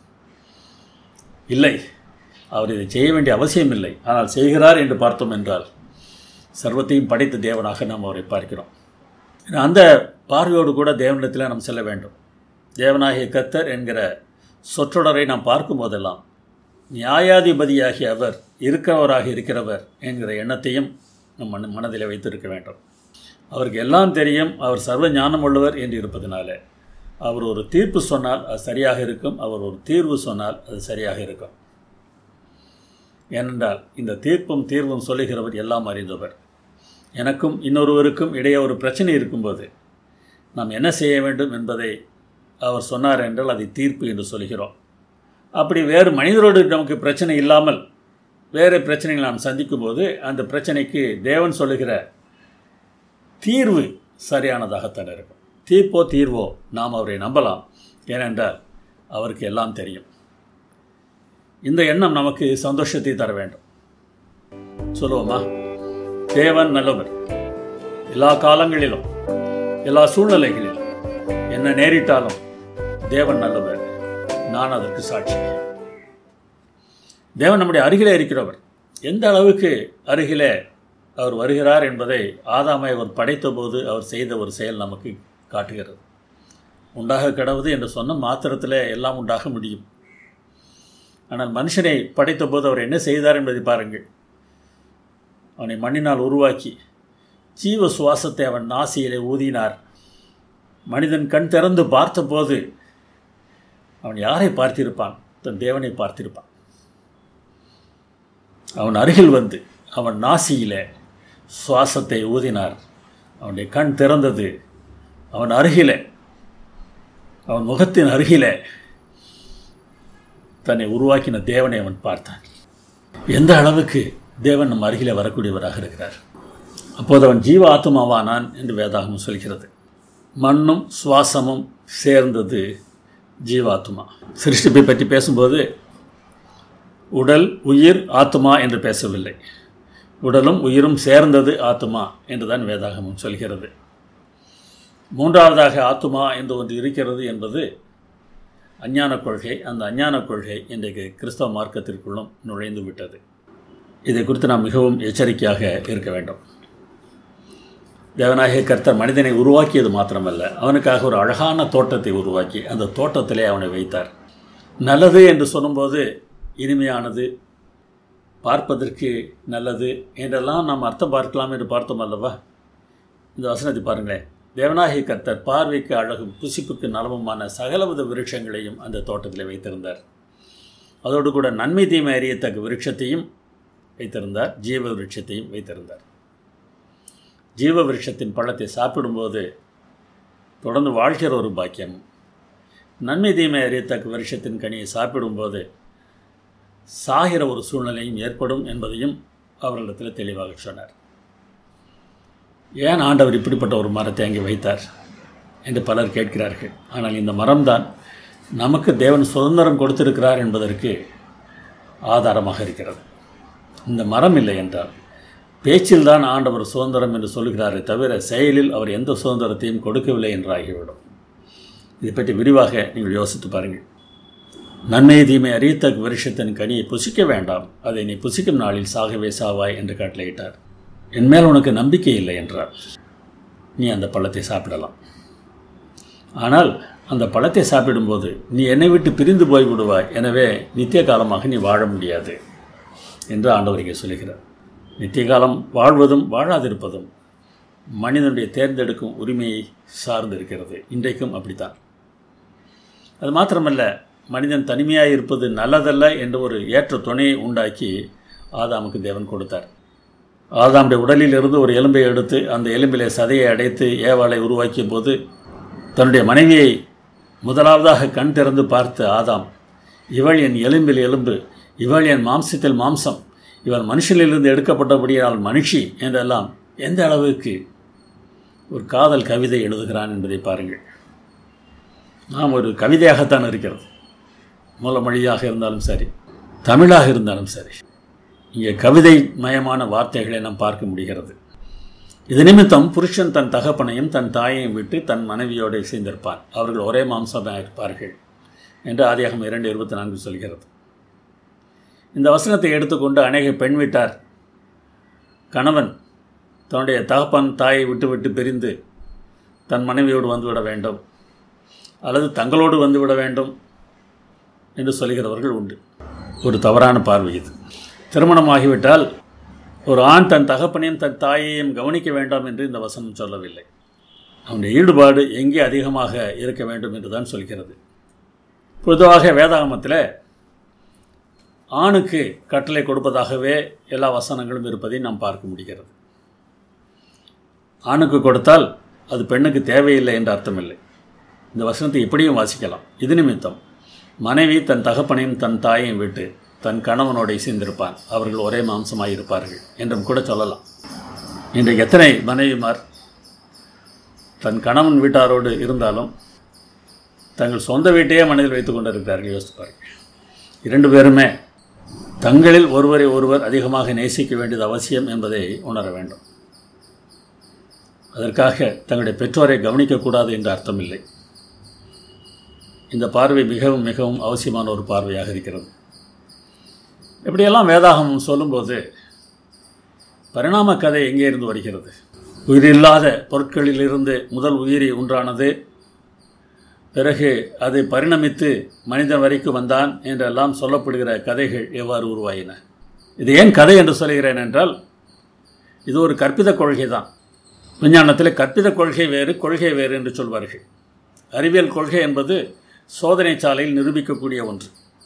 இல்லை, அவர் இதை செய்ய வேண்டிய அவசியம் இல்லை, ஆனால் செய்கிறார் என்று பார்த்தோம் என்றால் சர்வத்தையும் படைத்த தேவனாக நாம் அவரை பார்க்கிறோம். அந்த பார்வையோடு கூட தேவனிடத்தில் நாம் செல்ல வேண்டும். தேவனாகிய கர்த்தர் என்கிற சொற்றொடரை நாம் பார்க்கும் போதெல்லாம் நியாயாதிபதியாகிய அவர் இருக்கிறவராக இருக்கிறவர் என்கிற எண்ணத்தையும் நம் மனதில் வைத்திருக்க வேண்டும். அவருக்கு எல்லாம் தெரியும், அவர் சர்வ ஞானம் உள்ளவர் என்று இருப்பதனால அவர் ஒரு தீர்ப்பு சொன்னால் அது சரியாக இருக்கும், அவர் ஒரு தீர்வு சொன்னால் அது சரியாக இருக்கும். ஏனென்றால் இந்த தீர்ப்பும் தீர்வும் சொல்லுகிறவர் எல்லாம் அறிந்தவர். எனக்கும் இன்னொருவருக்கும் இடையே ஒரு பிரச்சனை இருக்கும்போது நாம் என்ன செய்ய வேண்டும் என்பதை அவர் சொன்னார் என்றால் அதை தீர்ப்பு என்று சொல்கிறோம். அப்படி வேறு மனிதரோடு நமக்கு பிரச்சனை இல்லாமல் வேறு பிரச்சனைகளை நாம் சந்திக்கும்போது அந்த பிரச்சனைக்கு தேவன் சொல்லுகிற தீர்வு சரியானதாகத்தான் இருக்கும். தீர்ப்போ தீர்வோ நாம் அவரை நம்பலாம், ஏனென்றால் அவருக்கு எல்லாம் தெரியும். இந்த எண்ணம் நமக்கு சந்தோஷத்தை தர வேண்டும். சொல்லுவோமா? தேவன் நல்லவர். எல்லா காலங்களிலும் எல்லா சூழ்நிலைகளிலும் என்ன நேரிட்டாலும் தேவன் நல்லவர். நான் அதற்கு சாட்சி. தேவன் நம்முடைய அருகிலே இருக்கிறவர். எந்த அளவுக்கு அருகிலே அவர் வருகிறார் என்பதை ஆதாமை அவர் படைத்த போது அவர் செய்த ஒரு செயல் நமக்கு காட்டுகிறது. உண்டாக கிடவது என்று சொன்ன மாத்திரத்தில் எல்லாம் உண்டாக முடியும். ஆனால் மனுஷனை படைத்த போது அவர் என்ன செய்தார் என்பதை பாருங்கள். அவனை மண்ணினால் உருவாக்கி ஜீவ சுவாசத்தை அவன் நாசியிலே ஊதினார். மனிதன் கண் திறந்து பார்த்தபோது அவன் யாரை பார்த்திருப்பான்? தன் தேவனை பார்த்திருப்பான். அவன் அருகில் வந்து அவன் நாசியிலே சுவாசத்தை ஊதினார். அவனுடைய கண் திறந்தது. அவன் அருகிலே, அவன் முகத்தின் அருகிலே தன்னை உருவாக்கின தேவனை அவன் பார்த்தான். எந்த அளவுக்கு தேவன் நம் அருகிலே வரக்கூடியவராக இருக்கிறார். அப்போது அவன் ஜீவ ஆத்மாவானான் என்று வேதாகமம் சொல்கிறது. மண்ணும் சுவாசமும் சேர்ந்தது ஜீவாத்மா. சிருஷ்டிப்பை பற்றி பேசும்போது உடல், உயிர், ஆத்மா என்று பேசவில்லை. உடலும் உயிரும் சேர்ந்தது ஆத்மா என்றுதான் வேதாகமம் சொல்கிறது. மூன்றாவதாக ஆத்மா என்று ஒன்று இருக்கிறது என்பது அஞ்ஞான கொள்கை. அந்த அஞ்ஞான கொள்கை இன்றைக்கு கிறிஸ்தவ மார்க்கத்திற்குள்ளும் நுழைந்து விட்டது. இதை குறித்து நாம் மிகவும் எச்சரிக்கையாக இருக்க வேண்டும். தேவனாகிய கர்த்தர் மனிதனை உருவாக்கியது மாத்திரமல்ல, அவனுக்காக ஒரு அழகான தோட்டத்தை உருவாக்கி அந்த தோட்டத்திலே அவனை வைத்தார். நல்லது என்று சொல்லும்போது இனிமையானது, பார்ப்பதற்கு நல்லது என்றெல்லாம் நாம் அர்த்தம் பார்க்கலாம் என்று பார்த்தோம் அல்லவா? இந்த வசனத்தை பாருங்களேன். தேவனாகிய கர்த்தர் பார்வைக்கு அழகும் புசிப்புக்கு நலமுமான சகலவித விருட்சங்களையும் அந்த தோட்டத்தில் வைத்திருந்தார். அதோடு கூட நன்மை தீமை அறியத்தக்க விருட்சத்தையும் வைத்திருந்தார், ஜீவ விருட்சத்தையும் வைத்திருந்தார். ஜீவ விருட்சத்தின் பழத்தை சாப்பிடும்போது தொடர்ந்து வாழ்கிற ஒரு பாக்கியம், நன்மை தீமை அறியத்தக்க விருட்சத்தின் கனியை சாப்பிடும்போது சாகிற ஒரு சூழ்நிலையும் ஏற்படும் என்பதையும் அவர்களிடத்தில் தெளிவாக சொன்னார். ஏன் ஆண்டவர் இப்படிப்பட்ட ஒரு மரத்தை அங்கே வைத்தார் என்று பலர் கேட்கிறார்கள். ஆனால் இந்த மரம்தான் நமக்கு தேவன் சுதந்திரம் கொடுத்திருக்கிறார் என்பதற்கு ஆதாரமாக இருக்கிறது. இந்த மரம் இல்லை என்றால் பேச்சில்தான் ஆண்டவர் சுதந்திரம் என்று சொல்கிறாரே தவிர செயலில் அவர் எந்த சுதந்திரத்தையும் கொடுக்கவில்லை என்றாகிவிடும். இதை பற்றி விரிவாக நீங்கள் யோசித்து பாருங்கள். நன்மை தீமை அறியத்தக்க விருட்சத்தின் கனியை புசிக்க வேண்டாம், அதை நீ புசிக்கும் நாளில் சாகவே சாவாய் என்று கட்டளையிட்டார். என்மேல் உனக்கு நம்பிக்கை இல்லை என்றால் நீ அந்த பழத்தை சாப்பிடலாம். ஆனால் அந்த பழத்தை சாப்பிடும்போது நீ என்னை விட்டு பிரிந்து போய் விடுவாய், எனவே நித்திய காலமாக நீ வாழ முடியாது என்று ஆண்டவர் இங்கே சொல்லுகிறார். நித்திய காலம் வாழ்வதும் வாழாதிருப்பதும் மனிதனுடைய தேர்ந்தெடுக்கும் உரிமையை சார்ந்து இருக்கிறது. இன்றைக்கும் அப்படித்தான். அது மாத்திரமல்ல, மனிதன் தனிமையாக இருப்பது நல்லதல்ல என்று ஒரு ஏற்ற துணையை உண்டாக்கி ஆதாமுக்கு தேவன் கொடுத்தார். ஆதாமுடைய உடலில் இருந்து ஒரு எலும்பை எடுத்து அந்த எலும்பிலே சதையை அடைத்து ஏவாளை உருவாக்கிய போது தன்னுடைய மனைவியை முதலாவதாக கண் திறந்து பார்த்த ஆதாம், இவள் என் எலும்பில் எலும்பு, இவள் என் மாம்சத்தில் மாம்சம், இவள் மனுஷனிலிருந்து எடுக்கப்பட்டபடியால் மனுஷி என்றெல்லாம் எந்த அளவுக்கு ஒரு காதல் கவிதை எழுதுகிறான் என்பதை பாருங்கள். நாம் ஒரு கவிதையாகத்தான் இருக்கிறது. மூல மொழியாக இருந்தாலும் சரி, தமிழாக இருந்தாலும் சரி, இங்கே கவிதை மயமான வார்த்தைகளை நாம் பார்க்க முடிகிறது. இது நிமித்தம் புருஷன் தன் தகப்பனையும் தன் தாயையும் விட்டு தன் மனைவியோடு சேர்ந்திருப்பான், அவர்கள் ஒரே மாம்சமாக இருப்பார்கள் என்று ஆதியாகமம் 2:24 சொல்கிறது. இந்த வசனத்தை எடுத்துக்கொண்டு அநேக பெண் வீட்டார் கணவன் தன்னுடைய தகப்பன் தாயை விட்டு பிரிந்து தன் மனைவியோடு வந்துவிட வேண்டும் அல்லது தங்களோடு வந்துவிட வேண்டும் என்று சொல்கிறவர்கள் உண்டு. ஒரு தவறான பார்வை இது. திருமணமாகிவிட்டால் ஒரு ஆண் தன் தகப்பனையும் தன் தாயையும் கவனிக்க வேண்டாம் என்று இந்த வசனம் சொல்லவில்லை. அவனுடைய ஈடுபாடு எங்கே அதிகமாக இருக்க வேண்டும் என்று தான் சொல்கிறது. பொதுவாக வேதாகமத்தில் ஆணுக்கு கட்டளை கொடுப்பதாகவே எல்லா வசனங்களும் இருப்பதை நாம் பார்க்க முடிகிறது. ஆணுக்கு கொடுத்தால் அது பெண்ணுக்கு தேவையில்லை என்ற அர்த்தமில்லை. இந்த வசனத்தை எப்படியும் வாசிக்கலாம். இது நிமித்தம் மனைவி தன் தகப்பனையும் தன் தாயையும் விட்டு தன் கணவனோடு சேர்ந்திருப்பான், அவர்கள் ஒரே மாம்சமாக இருப்பார்கள் என்றும் கூட சொல்லலாம். இன்றைக்கு எத்தனை மனைவிமார் தன் கணவன் வீட்டாரோடு இருந்தாலும் தங்கள் சொந்த வீட்டையே மனதில் வைத்து கொண்டு இருக்கிறார்கள். யோசிப்பார்கள். 2 பேருமே தங்களில் ஒருவரை ஒருவர் அதிகமாக நேசிக்க வேண்டியது அவசியம் என்பதை உணர வேண்டும். அதற்காக தங்களுடைய பெற்றோரை கவனிக்கக்கூடாது என்ற அர்த்தமில்லை. இந்த பார்வை மிகவும் மிகவும் அவசியமான ஒரு பார்வையாக இருக்கிறது. இப்படியெல்லாம் வேதாகமம் சொல்லும்போது பரிணாம கதை எங்கே இருந்து வருகிறது? உயிரில்லாத பொருட்களிலிருந்து முதல் உயிரி உண்டானது, பிறகு அது பரிணமித்து மனிதன் வரைக்கும் வந்தான் என்றெல்லாம் சொல்லப்படுகிற கதைகள் எவ்வாறு உருவாயின? இது ஏன் கதை என்று சொல்கிறேன் என்றால், இது ஒரு கற்பித கொள்கை தான். விஞ்ஞானத்தில் கற்பித கொள்கை வேறு, கொள்கை வேறு என்று சொல்வார்கள். அறிவியல் கொள்கை என்பது சோதனை சாலையில் நிரூபிக்கக்கூடிய ஒன்று.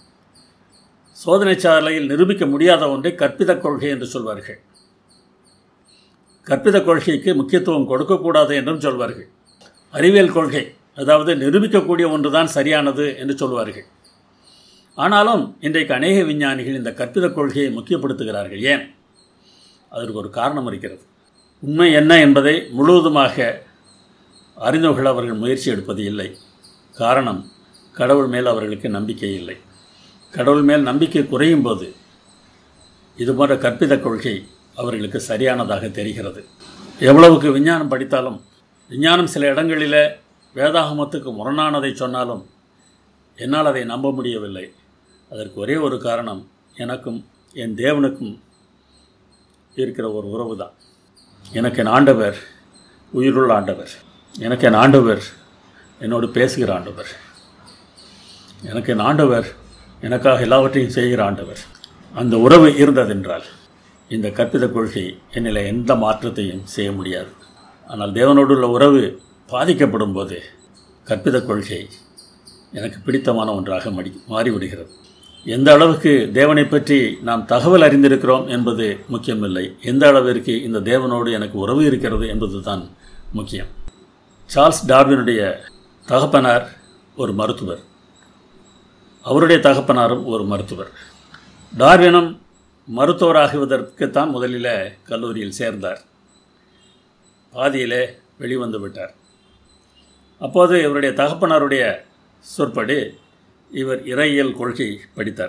சோதனை சாலையில் நிரூபிக்க முடியாத ஒன்றை கற்பித கொள்கை என்று சொல்வார்கள். கற்பித கொள்கைக்கு முக்கியத்துவம் கொடுக்கக்கூடாது என்றும் சொல்வார்கள். அறிவியல் கொள்கை, அதாவது நிரூபிக்கக்கூடிய ஒன்று தான் சரியானது என்று சொல்வார்கள். ஆனாலும் இன்றைக்கு அநேக விஞ்ஞானிகள் இந்த கற்பித கொள்கையை முக்கியப்படுத்துகிறார்கள். ஏன்? அதற்கு ஒரு காரணம் இருக்கிறது. உண்மை என்ன என்பதை முழுவதுமாக அறிந்து கொள்ள அவர்கள் முயற்சி எடுப்பது இல்லை. காரணம், கடவுள் மேல் அவர்களுக்கு நம்பிக்கை இல்லை. கடவுள் மேல் நம்பிக்கை குறையும் போது இதுபோன்ற கற்பித கொள்கை அவர்களுக்கு சரியானதாக தெரிகிறது. எவ்வளவுக்கு விஞ்ஞானம் படித்தாலும், விஞ்ஞானம் சில இடங்களில் வேதாகமத்துக்கு முரணானதை சொன்னாலும் என்னால் அதை நம்ப முடியவில்லை. அதற்கு ஒரே ஒரு காரணம், எனக்கும் என் தேவனுக்கும் இருக்கிற ஒரு உறவு தான். எனக்கு என் ஆண்டவர் உயிருள்ள ஆண்டவர், எனக்கு என் ஆண்டவர் என்னோடு பேசுகிற ஆண்டவர், எனக்கு என் ஆண்டவர் எனக்காக எல்லாவற்றையும் செய்கிற ஆண்டவர். அந்த உறவு இருந்ததென்றால் இந்த கற்பித கொள்கை என்னில் எந்த மாற்றத்தையும் செய்ய முடியாது. ஆனால் தேவனோடு உள்ள உறவு பாதிக்கப்படும் போது கற்பித கொள்கை எனக்கு பிடித்தமான ஒன்றாக மாறிவிடுகிறது. எந்த அளவுக்கு தேவனை பற்றி நாம் தகவல் அறிந்திருக்கிறோம் என்பது முக்கியமில்லை, எந்த அளவிற்கு இந்த தேவனோடு எனக்கு உறவு இருக்கிறது என்பது தான் முக்கியம். சார்ல்ஸ் டார்வினுடைய தகப்பனார் ஒரு மருத்துவர், அவருடைய தகப்பனாரும் ஒரு மருத்துவர். டார்வினும் மருத்துவராகுவதற்குத்தான் முதலில் கல்லூரியில் சேர்ந்தார். பாதியிலே வெளிவந்து விட்டார். அப்போது இவருடைய தகப்பனாருடைய சொற்படி இவர் இறையியல் கொள்கை படித்தார்.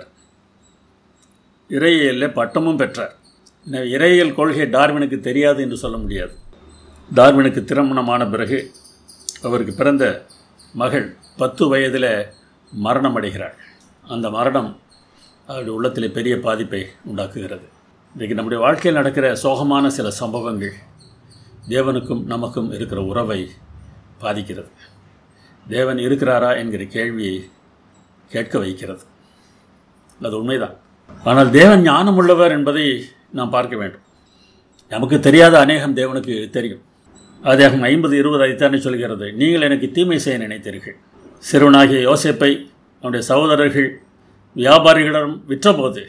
இறையியலில் பட்டமும் பெற்றார். இறையியல் கொள்கை டார்வினுக்கு தெரியாது என்று சொல்ல முடியாது. டார்வினுக்கு திருமணமான பிறகு அவருக்கு பிறந்த மகள் 10 வயதில் மரணம் அடைகிறாள். அந்த மரணம் அவருடைய உள்ளத்தில் பெரிய பாதிப்பை உண்டாக்குகிறது. இன்றைக்கு நம்முடைய வாழ்க்கையில் நடக்கிற சோகமான சில சம்பவங்கள் தேவனுக்கும் நமக்கும் இருக்கிற உறவை பாதிக்கிறது. தேவன் இருக்கிறாரா என்கிற கேள்வியை கேட்க வைக்கிறது. அது உண்மைதான். ஆனால் தேவன் ஞானம் உள்ளவர் என்பதை நாம் பார்க்க வேண்டும். நமக்கு தெரியாத அநேகம் தேவனுக்கு தெரியும். ஆதியாகமம் 50:20 அதைத்தானே சொல்கிறது. நீங்கள் எனக்கு தீமை செய்ய நினைத்தீர்கள். சிறுவனாகிய யோசேப்பை அவனுடைய சகோதரர்கள் வியாபாரிகளிடம் விற்றபோது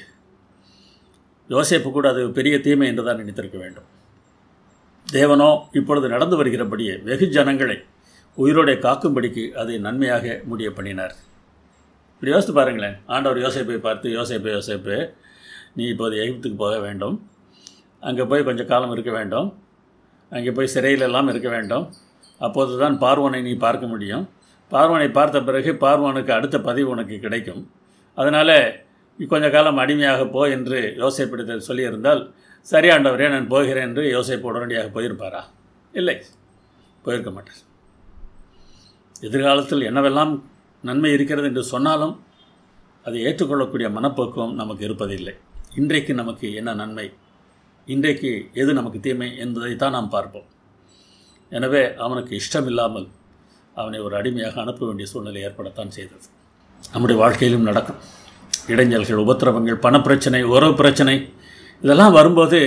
யோசேப்பு கூட அது பெரிய தீமை என்று தான் நினைத்திருக்க வேண்டும். தேவனோ இப்பொழுது நடந்து வருகிறபடியே வெகு ஜனங்களை உயிரோടെ காக்கும்படிக்கு அதை நன்மையாக முடிய பண்ணினார். இப்படி யோசித்து பாருங்களேன். ஆண்டவர் யோசேப்பை பார்த்து, யோசேப்பு நீ இப்போது எகிப்துக்கு போக வேண்டும், அங்கே போய் கொஞ்சம் காலம் இருக்க வேண்டும், அங்கே போய் சிறையிலெல்லாம் இருக்க வேண்டும். அப்போது தான் பார்வோனை நீ பார்க்க முடியும். பார்வோனை பார்த்த பிறகு பார்வோனுக்கு அடுத்த பதவி உனக்கு கிடைக்கும். அதனால் கொஞ்ச காலம் அடிமையாக போ என்று யோசேப்பிடத்தில் சொல்லியிருந்தால், சரி ஆண்டவரே நான் போகிறேன் என்று யோசேப்பு உடனடியாக போயிருப்பாரா? இல்லை, போயிருக்க மாட்டார். எதிர்காலத்தில் என்னவெல்லாம் நன்மை இருக்கிறது என்று சொன்னாலும் அதை ஏற்றுக்கொள்ளக்கூடிய மனப்போக்கம் நமக்கு இருப்பதில்லை. இன்றைக்கு நமக்கு என்ன நன்மை, இன்றைக்கு எது நமக்கு தீமை என்பதைத்தான் நாம் பார்ப்போம். எனவே அவனுக்கு இஷ்டமில்லாமல் அவனை ஒரு அடிமையாக அனுப்ப வேண்டிய சூழ்நிலை ஏற்படத்தான் செய்தது. நம்முடைய வாழ்க்கையிலும் நடக்கும். இடைஞ்சல்கள், உபத்திரவங்கள், பணப்பிரச்சனை, உறவு பிரச்சனை இதெல்லாம் வரும்போது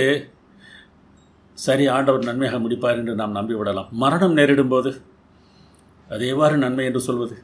சரி ஆண்டவர் நன்மையாக முடிப்பார் என்று நாம் நம்பிவிடலாம். மரணம் நேரிடும்போது அது எவ்வாறு நன்மை என்று சொல்வது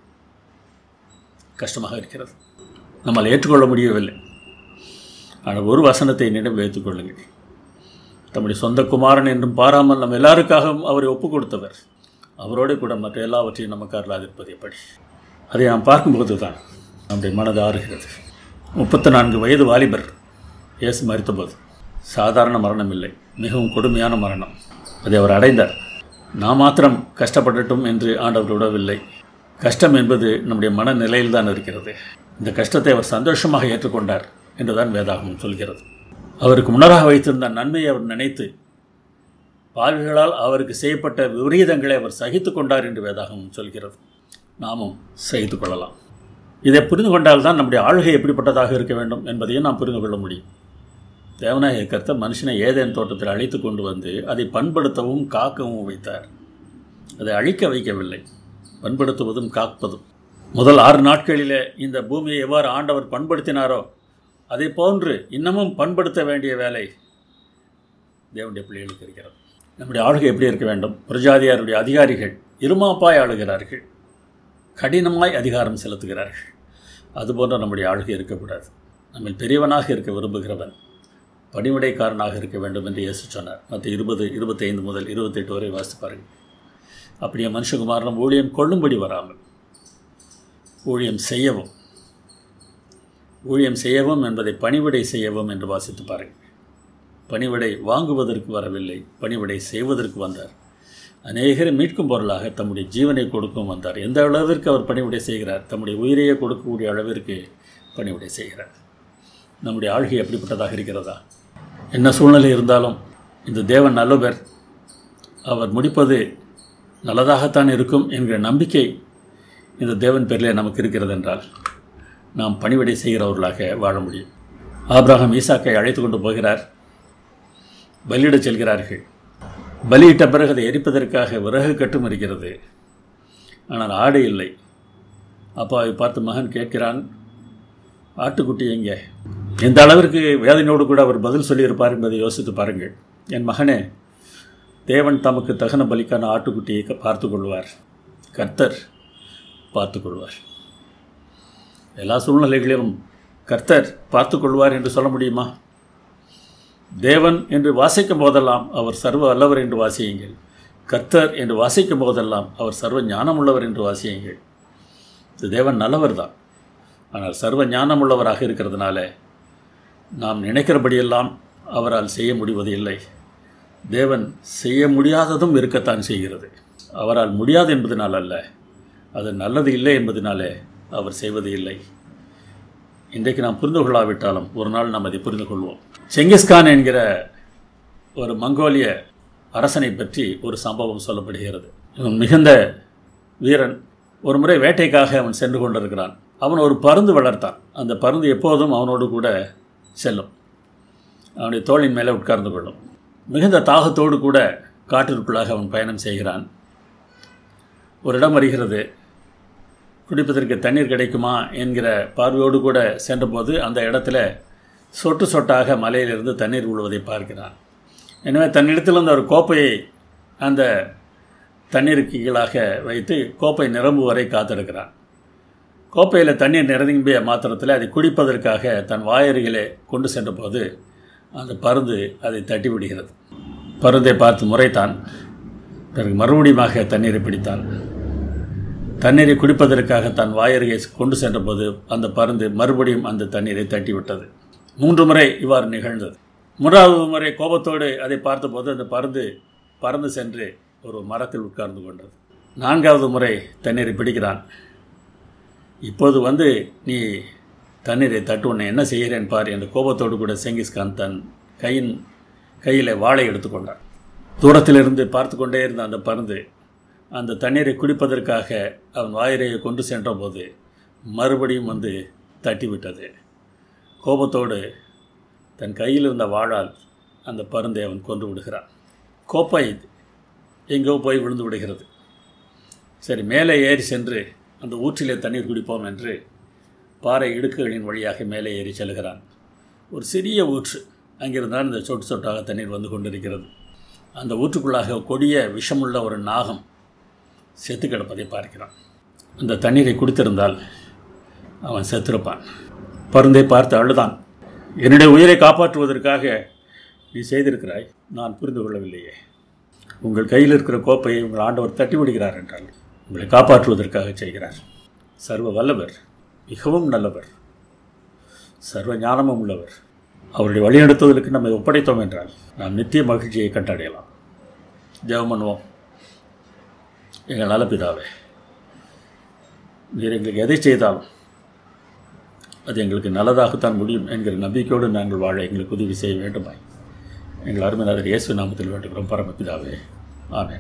கஷ்டமாக இருக்கிறது. நம்மால் ஏற்றுக்கொள்ள முடியவில்லை. ஆனால் ஒரு வசனத்தை நினைவு வைத்துக் கொள்ளுங்கள். தம்முடைய சொந்த குமாரன் என்றும் பாராமல் நம்ம எல்லாருக்காகவும் அவரை ஒப்புக் கொடுத்தவர். அவரோடு கூட மற்ற எல்லாவற்றையும் நமக்கு அருளாதிருப்பது எப்படி? அதை நாம் பார்க்கும்போது தான் நம்முடைய மனது ஆறுகிறது. 34 வயது வாலிபர் இயேசு மரித்தபோது சாதாரண மரணம் இல்லை, மிகவும் கொடுமையான மரணம். அதை அவர் அடைந்தார். நாம் மாத்திரம் கஷ்டப்படட்டும் என்று ஆண்டவர் விடவில்லை. கஷ்டம் என்பது நம்முடைய மனநிலையில் தான் இருக்கிறது. இந்த கஷ்டத்தை அவர் சந்தோஷமாக ஏற்றுக்கொண்டார் என்றுதான் வேதாகமம் சொல்கிறது. அவருக்கு முன்னராக வைத்திருந்த நன்மையை அவர் நினைத்து பாவிகளால் அவருக்கு செய்யப்பட்ட விபரீதங்களை அவர் சகித்து கொண்டார் என்று வேதாகமம் சொல்கிறது. நாமும் சகித்து கொள்ளலாம். இதை புரிந்து கொண்டால்தான் நம்முடைய ஆளுகை எப்படிப்பட்டதாக இருக்க வேண்டும் என்பதையும் நாம் புரிந்து கொள்ள முடியும். தேவனாகிய கர்த்தர் மனுஷனை ஏதேன் தோட்டத்தில் அழைத்து கொண்டு வந்து அதை பண்படுத்தவும் காக்கவும் வைத்தார். அதை அழிக்க வைக்கவில்லை, பண்படுத்துவதும் காப்பதும். முதல் 6 நாட்களிலே இந்த பூமியை எவ்வாறு ஆண்டவர் பண்படுத்தினாரோ அதை போன்று இன்னமும் பண்படுத்த வேண்டிய வேலை தேவனுடைய பிள்ளைகளுக்கு இருக்கிறது. நம்முடைய ஆளுகை எப்படி இருக்க வேண்டும்? பிரஜாதியாருடைய அதிகாரிகள் இருமாப்பாய் ஆளுகிறார்கள், கடினமாய் அதிகாரம் செலுத்துகிறார்கள். அதுபோன்ற நம்முடைய ஆளுகை இருக்கக்கூடாது. நம்ம பெரியவனாக இருக்க விரும்புகிறவன் பணிவிடைக்காரனாக இருக்க வேண்டும் என்று இயேசு சொன்னார். மற்ற 20, 25 முதல் 28 வரை வாசித்து பாருங்கள். அப்படியே மனுஷகுமாரனும் ஊழியம் கொள்ளும்படி வராமல் ஊழியம் செய்யவும் என்பதை பணிவிடை செய்யவும் என்று வாசித்து பாருங்கள். பணிவிடை வாங்குவதற்கு வரவில்லை, பணிவிடை செய்வதற்கு வந்தார். அநேகரை மீட்கும் பொருளாக தம்முடைய ஜீவனை கொடுக்கவும் வந்தார். எந்த அளவிற்கு அவர் பணிவிடை செய்கிறார்? தம்முடைய உயிரையே கொடுக்கக்கூடிய அளவிற்கு பணிவிடை செய்கிறார். நம்முடைய ஆளுகை எப்படிப்பட்டதாக இருக்கிறதா? என்ன சூழ்நிலை இருந்தாலும் இந்த தேவன் நல்லவர், அவர் முடிப்பது நல்லதாகத்தான் இருக்கும் என்கிற நம்பிக்கை இந்த தேவன் பேரிலே நமக்கு இருக்கிறது என்றால் நாம் பணிவிடை செய்கிறவர்களாக வாழ முடியும். ஆபிரகாம் ஈசாக்கை அழைத்து கொண்டு போகிறார். பலியிடச் செல்கிறார்கள். பலியிட்ட பிறகு அதை எரிப்பதற்காக விறகு கட்டும் இருக்கிறது. ஆனால் ஆடு இல்லை. அப்பாவை பார்த்து மகன் கேட்கிறான், ஆட்டுக்குட்டி எங்கே? எந்த அளவிற்கு வேதனையோடு கூட அவர் பதில் சொல்லியிருப்பார் என்பதை யோசித்து பாருங்கள். என் மகனே, தேவன் தமக்கு தகன பலிக்கான ஆட்டுக்குட்டியை பார்த்து கொள்வார். கர்த்தர் பார்த்து கொள்வார். எல்லா சூழ்நிலைகளிலும் கர்த்தர் பார்த்து கொள்வார் என்று சொல்ல முடியுமா? தேவன் என்று வாசிக்கும் போதெல்லாம் அவர் சர்வ வல்லவர் என்று வாசியுங்கள். கர்த்தர் என்று வாசிக்கும் போதெல்லாம் அவர் சர்வ ஞானமுள்ளவர் என்று வாசியுங்கள். இந்த தேவன் நல்லவர் தான், ஆனால் சர்வ ஞானமுள்ளவராக இருக்கிறதுனால நாம் நினைக்கிறபடியெல்லாம் அவரால் செய்ய முடிவது இல்லை. தேவன் செய்ய முடியாததும் இருக்கத்தான் செய்கிறது. அவரால் முடியாது என்பதனால் அல்ல, அது நல்லது இல்லை என்பதனாலே அவர் செய்வது இல்லை. இன்றைக்கு நாம் புரிந்து கொள்ளாவிட்டாலும் ஒரு நாள் நாம் அதை புரிந்து கொள்வோம். செங்கிஸ்கான் என்கிற ஒரு மங்கோலிய அரசனை பற்றி ஒரு சம்பவம் சொல்லப்படுகிறது. இவன் மிகுந்த வீரன். ஒரு முறை வேட்டைக்காக அவன் சென்று கொண்டிருக்கிறான். அவன் ஒரு பருந்து வளர்த்தான். அந்த பருந்து எப்போதும் அவனோடு கூட செல்லும், அவனுடைய தோளின் மேலே உட்கார்ந்து கொள்ளும். மிகுந்த தாகத்தோடு கூட காட்டிற்குள்ளாக அவன் பயணம் செய்கிறான். ஒரு இடம் வருகிறது. குடிப்பதற்கு தண்ணீர் கிடைக்குமா என்கிற பார்வையோடு கூட சென்றபோது அந்த இடத்துல சொட்டு சொட்டாக மலையிலிருந்து தண்ணீர் விழுவதை பார்க்கிறான். எனவே தன்னிடத்திலிருந்து ஒரு கோப்பையை அந்த தண்ணீருக்கு கீழாக வைத்து கோப்பை நிரம்பு வரை காத்திருக்கிறான். கோப்பையில் தண்ணீர் நிரம்பிய மாத்திரத்தில் அதை குடிப்பதற்காக தன் வாயருகிலே கொண்டு சென்றபோது அந்த பருந்து அதை தட்டி விடுகிறது. பருந்தை பார்த்து முறைத்தான். பிறகு மறுபடியுமாக தண்ணீரை பிடித்தான். தண்ணீரை குடிப்பதற்காக தன் வாயருகே கொண்டு சென்றபோது அந்த பருந்து மறுபடியும் அந்த தண்ணீரை தட்டிவிட்டது. 3 முறை இவ்வாறு நிகழ்ந்தது. 3வது முறை கோபத்தோடு அதை பார்த்தபோது அந்த பறந்து சென்று ஒரு மரத்தில் உட்கார்ந்து கொண்டது. 4வது முறை தண்ணீரை பிடிக்கிறான். இப்போது நீ தண்ணீரை தட்டு, உன்னை என்ன செய்கிறேன் பார் என்று கோபத்தோடு கூட செங்கிஸ்கான் தன் கையில் வாளை எடுத்துக்கொண்டான். தூரத்திலிருந்து பார்த்து கொண்டே இருந்த அந்த பருந்து அந்த தண்ணீரை குடிப்பதற்காக அவன் வாயிலையை கொண்டு சென்றபோது மறுபடியும் தட்டிவிட்டது. கோபத்தோடு தன் கையில் இருந்த வாளால் அந்த பருந்தை அவன் கொன்று விடுகிறான். கோப்பை எங்கோ போய் விழுந்து விடுகிறது. சரி, மேலே ஏறி சென்று அந்த ஊற்றிலே தண்ணீர் குடிப்போம் என்று பாறை இடுக்குகளின் வழியாக மேலே ஏறி செல்கிறான். ஒரு சிறிய ஊற்று, அங்கிருந்தான் இந்த சொட்டு சொட்டாக தண்ணீர் வந்து கொண்டிருக்கிறது. அந்த ஊற்றுக்குள்ளாக கொடிய விஷமுள்ள ஒரு நாகம் செத்து கிடப்பதை பார்க்கிறான். அந்த தண்ணீரை குடித்திருந்தால் அவன் செத்திருப்பான். பருந்தை பார்த்து அழுதான். என்னுடைய உயிரை காப்பாற்றுவதற்காக நீ செய்திருக்கிறாய், நான் புரிந்து கொள்ளவில்லையே. உங்கள் கையில் இருக்கிற கோப்பையை உங்கள் ஆண்டவர் தட்டி விடுகிறார் என்றால் உங்களை காப்பாற்றுவதற்காக செய்கிறார். சர்வ வல்லவர், மிகவும் நல்லவர், சர்வ ஞானமும் உள்ளவர். அவருடைய வழிநடத்துவதற்கு நம்மை ஒப்படைத்தோம் என்றால் நாம் நித்திய மகிழ்ச்சியை கண்டடையலாம். ஜெபம் பண்ணுவோம். எங்கள் நல்ல பிதாவே, நீர் எங்களுக்கு எதை செய்தாலும் அது எங்களுக்கு நல்லதாகத்தான் முடியும் என்கிற நம்பிக்கையோடு நாங்கள் வாழ எங்களுக்கு உதவி செய்ய வேண்டுமாய் எங்கள் அருமையாளர் இயேசு நாமத்தில் வேண்டுகிறோம் பரமபிதாவே. ஆமென்.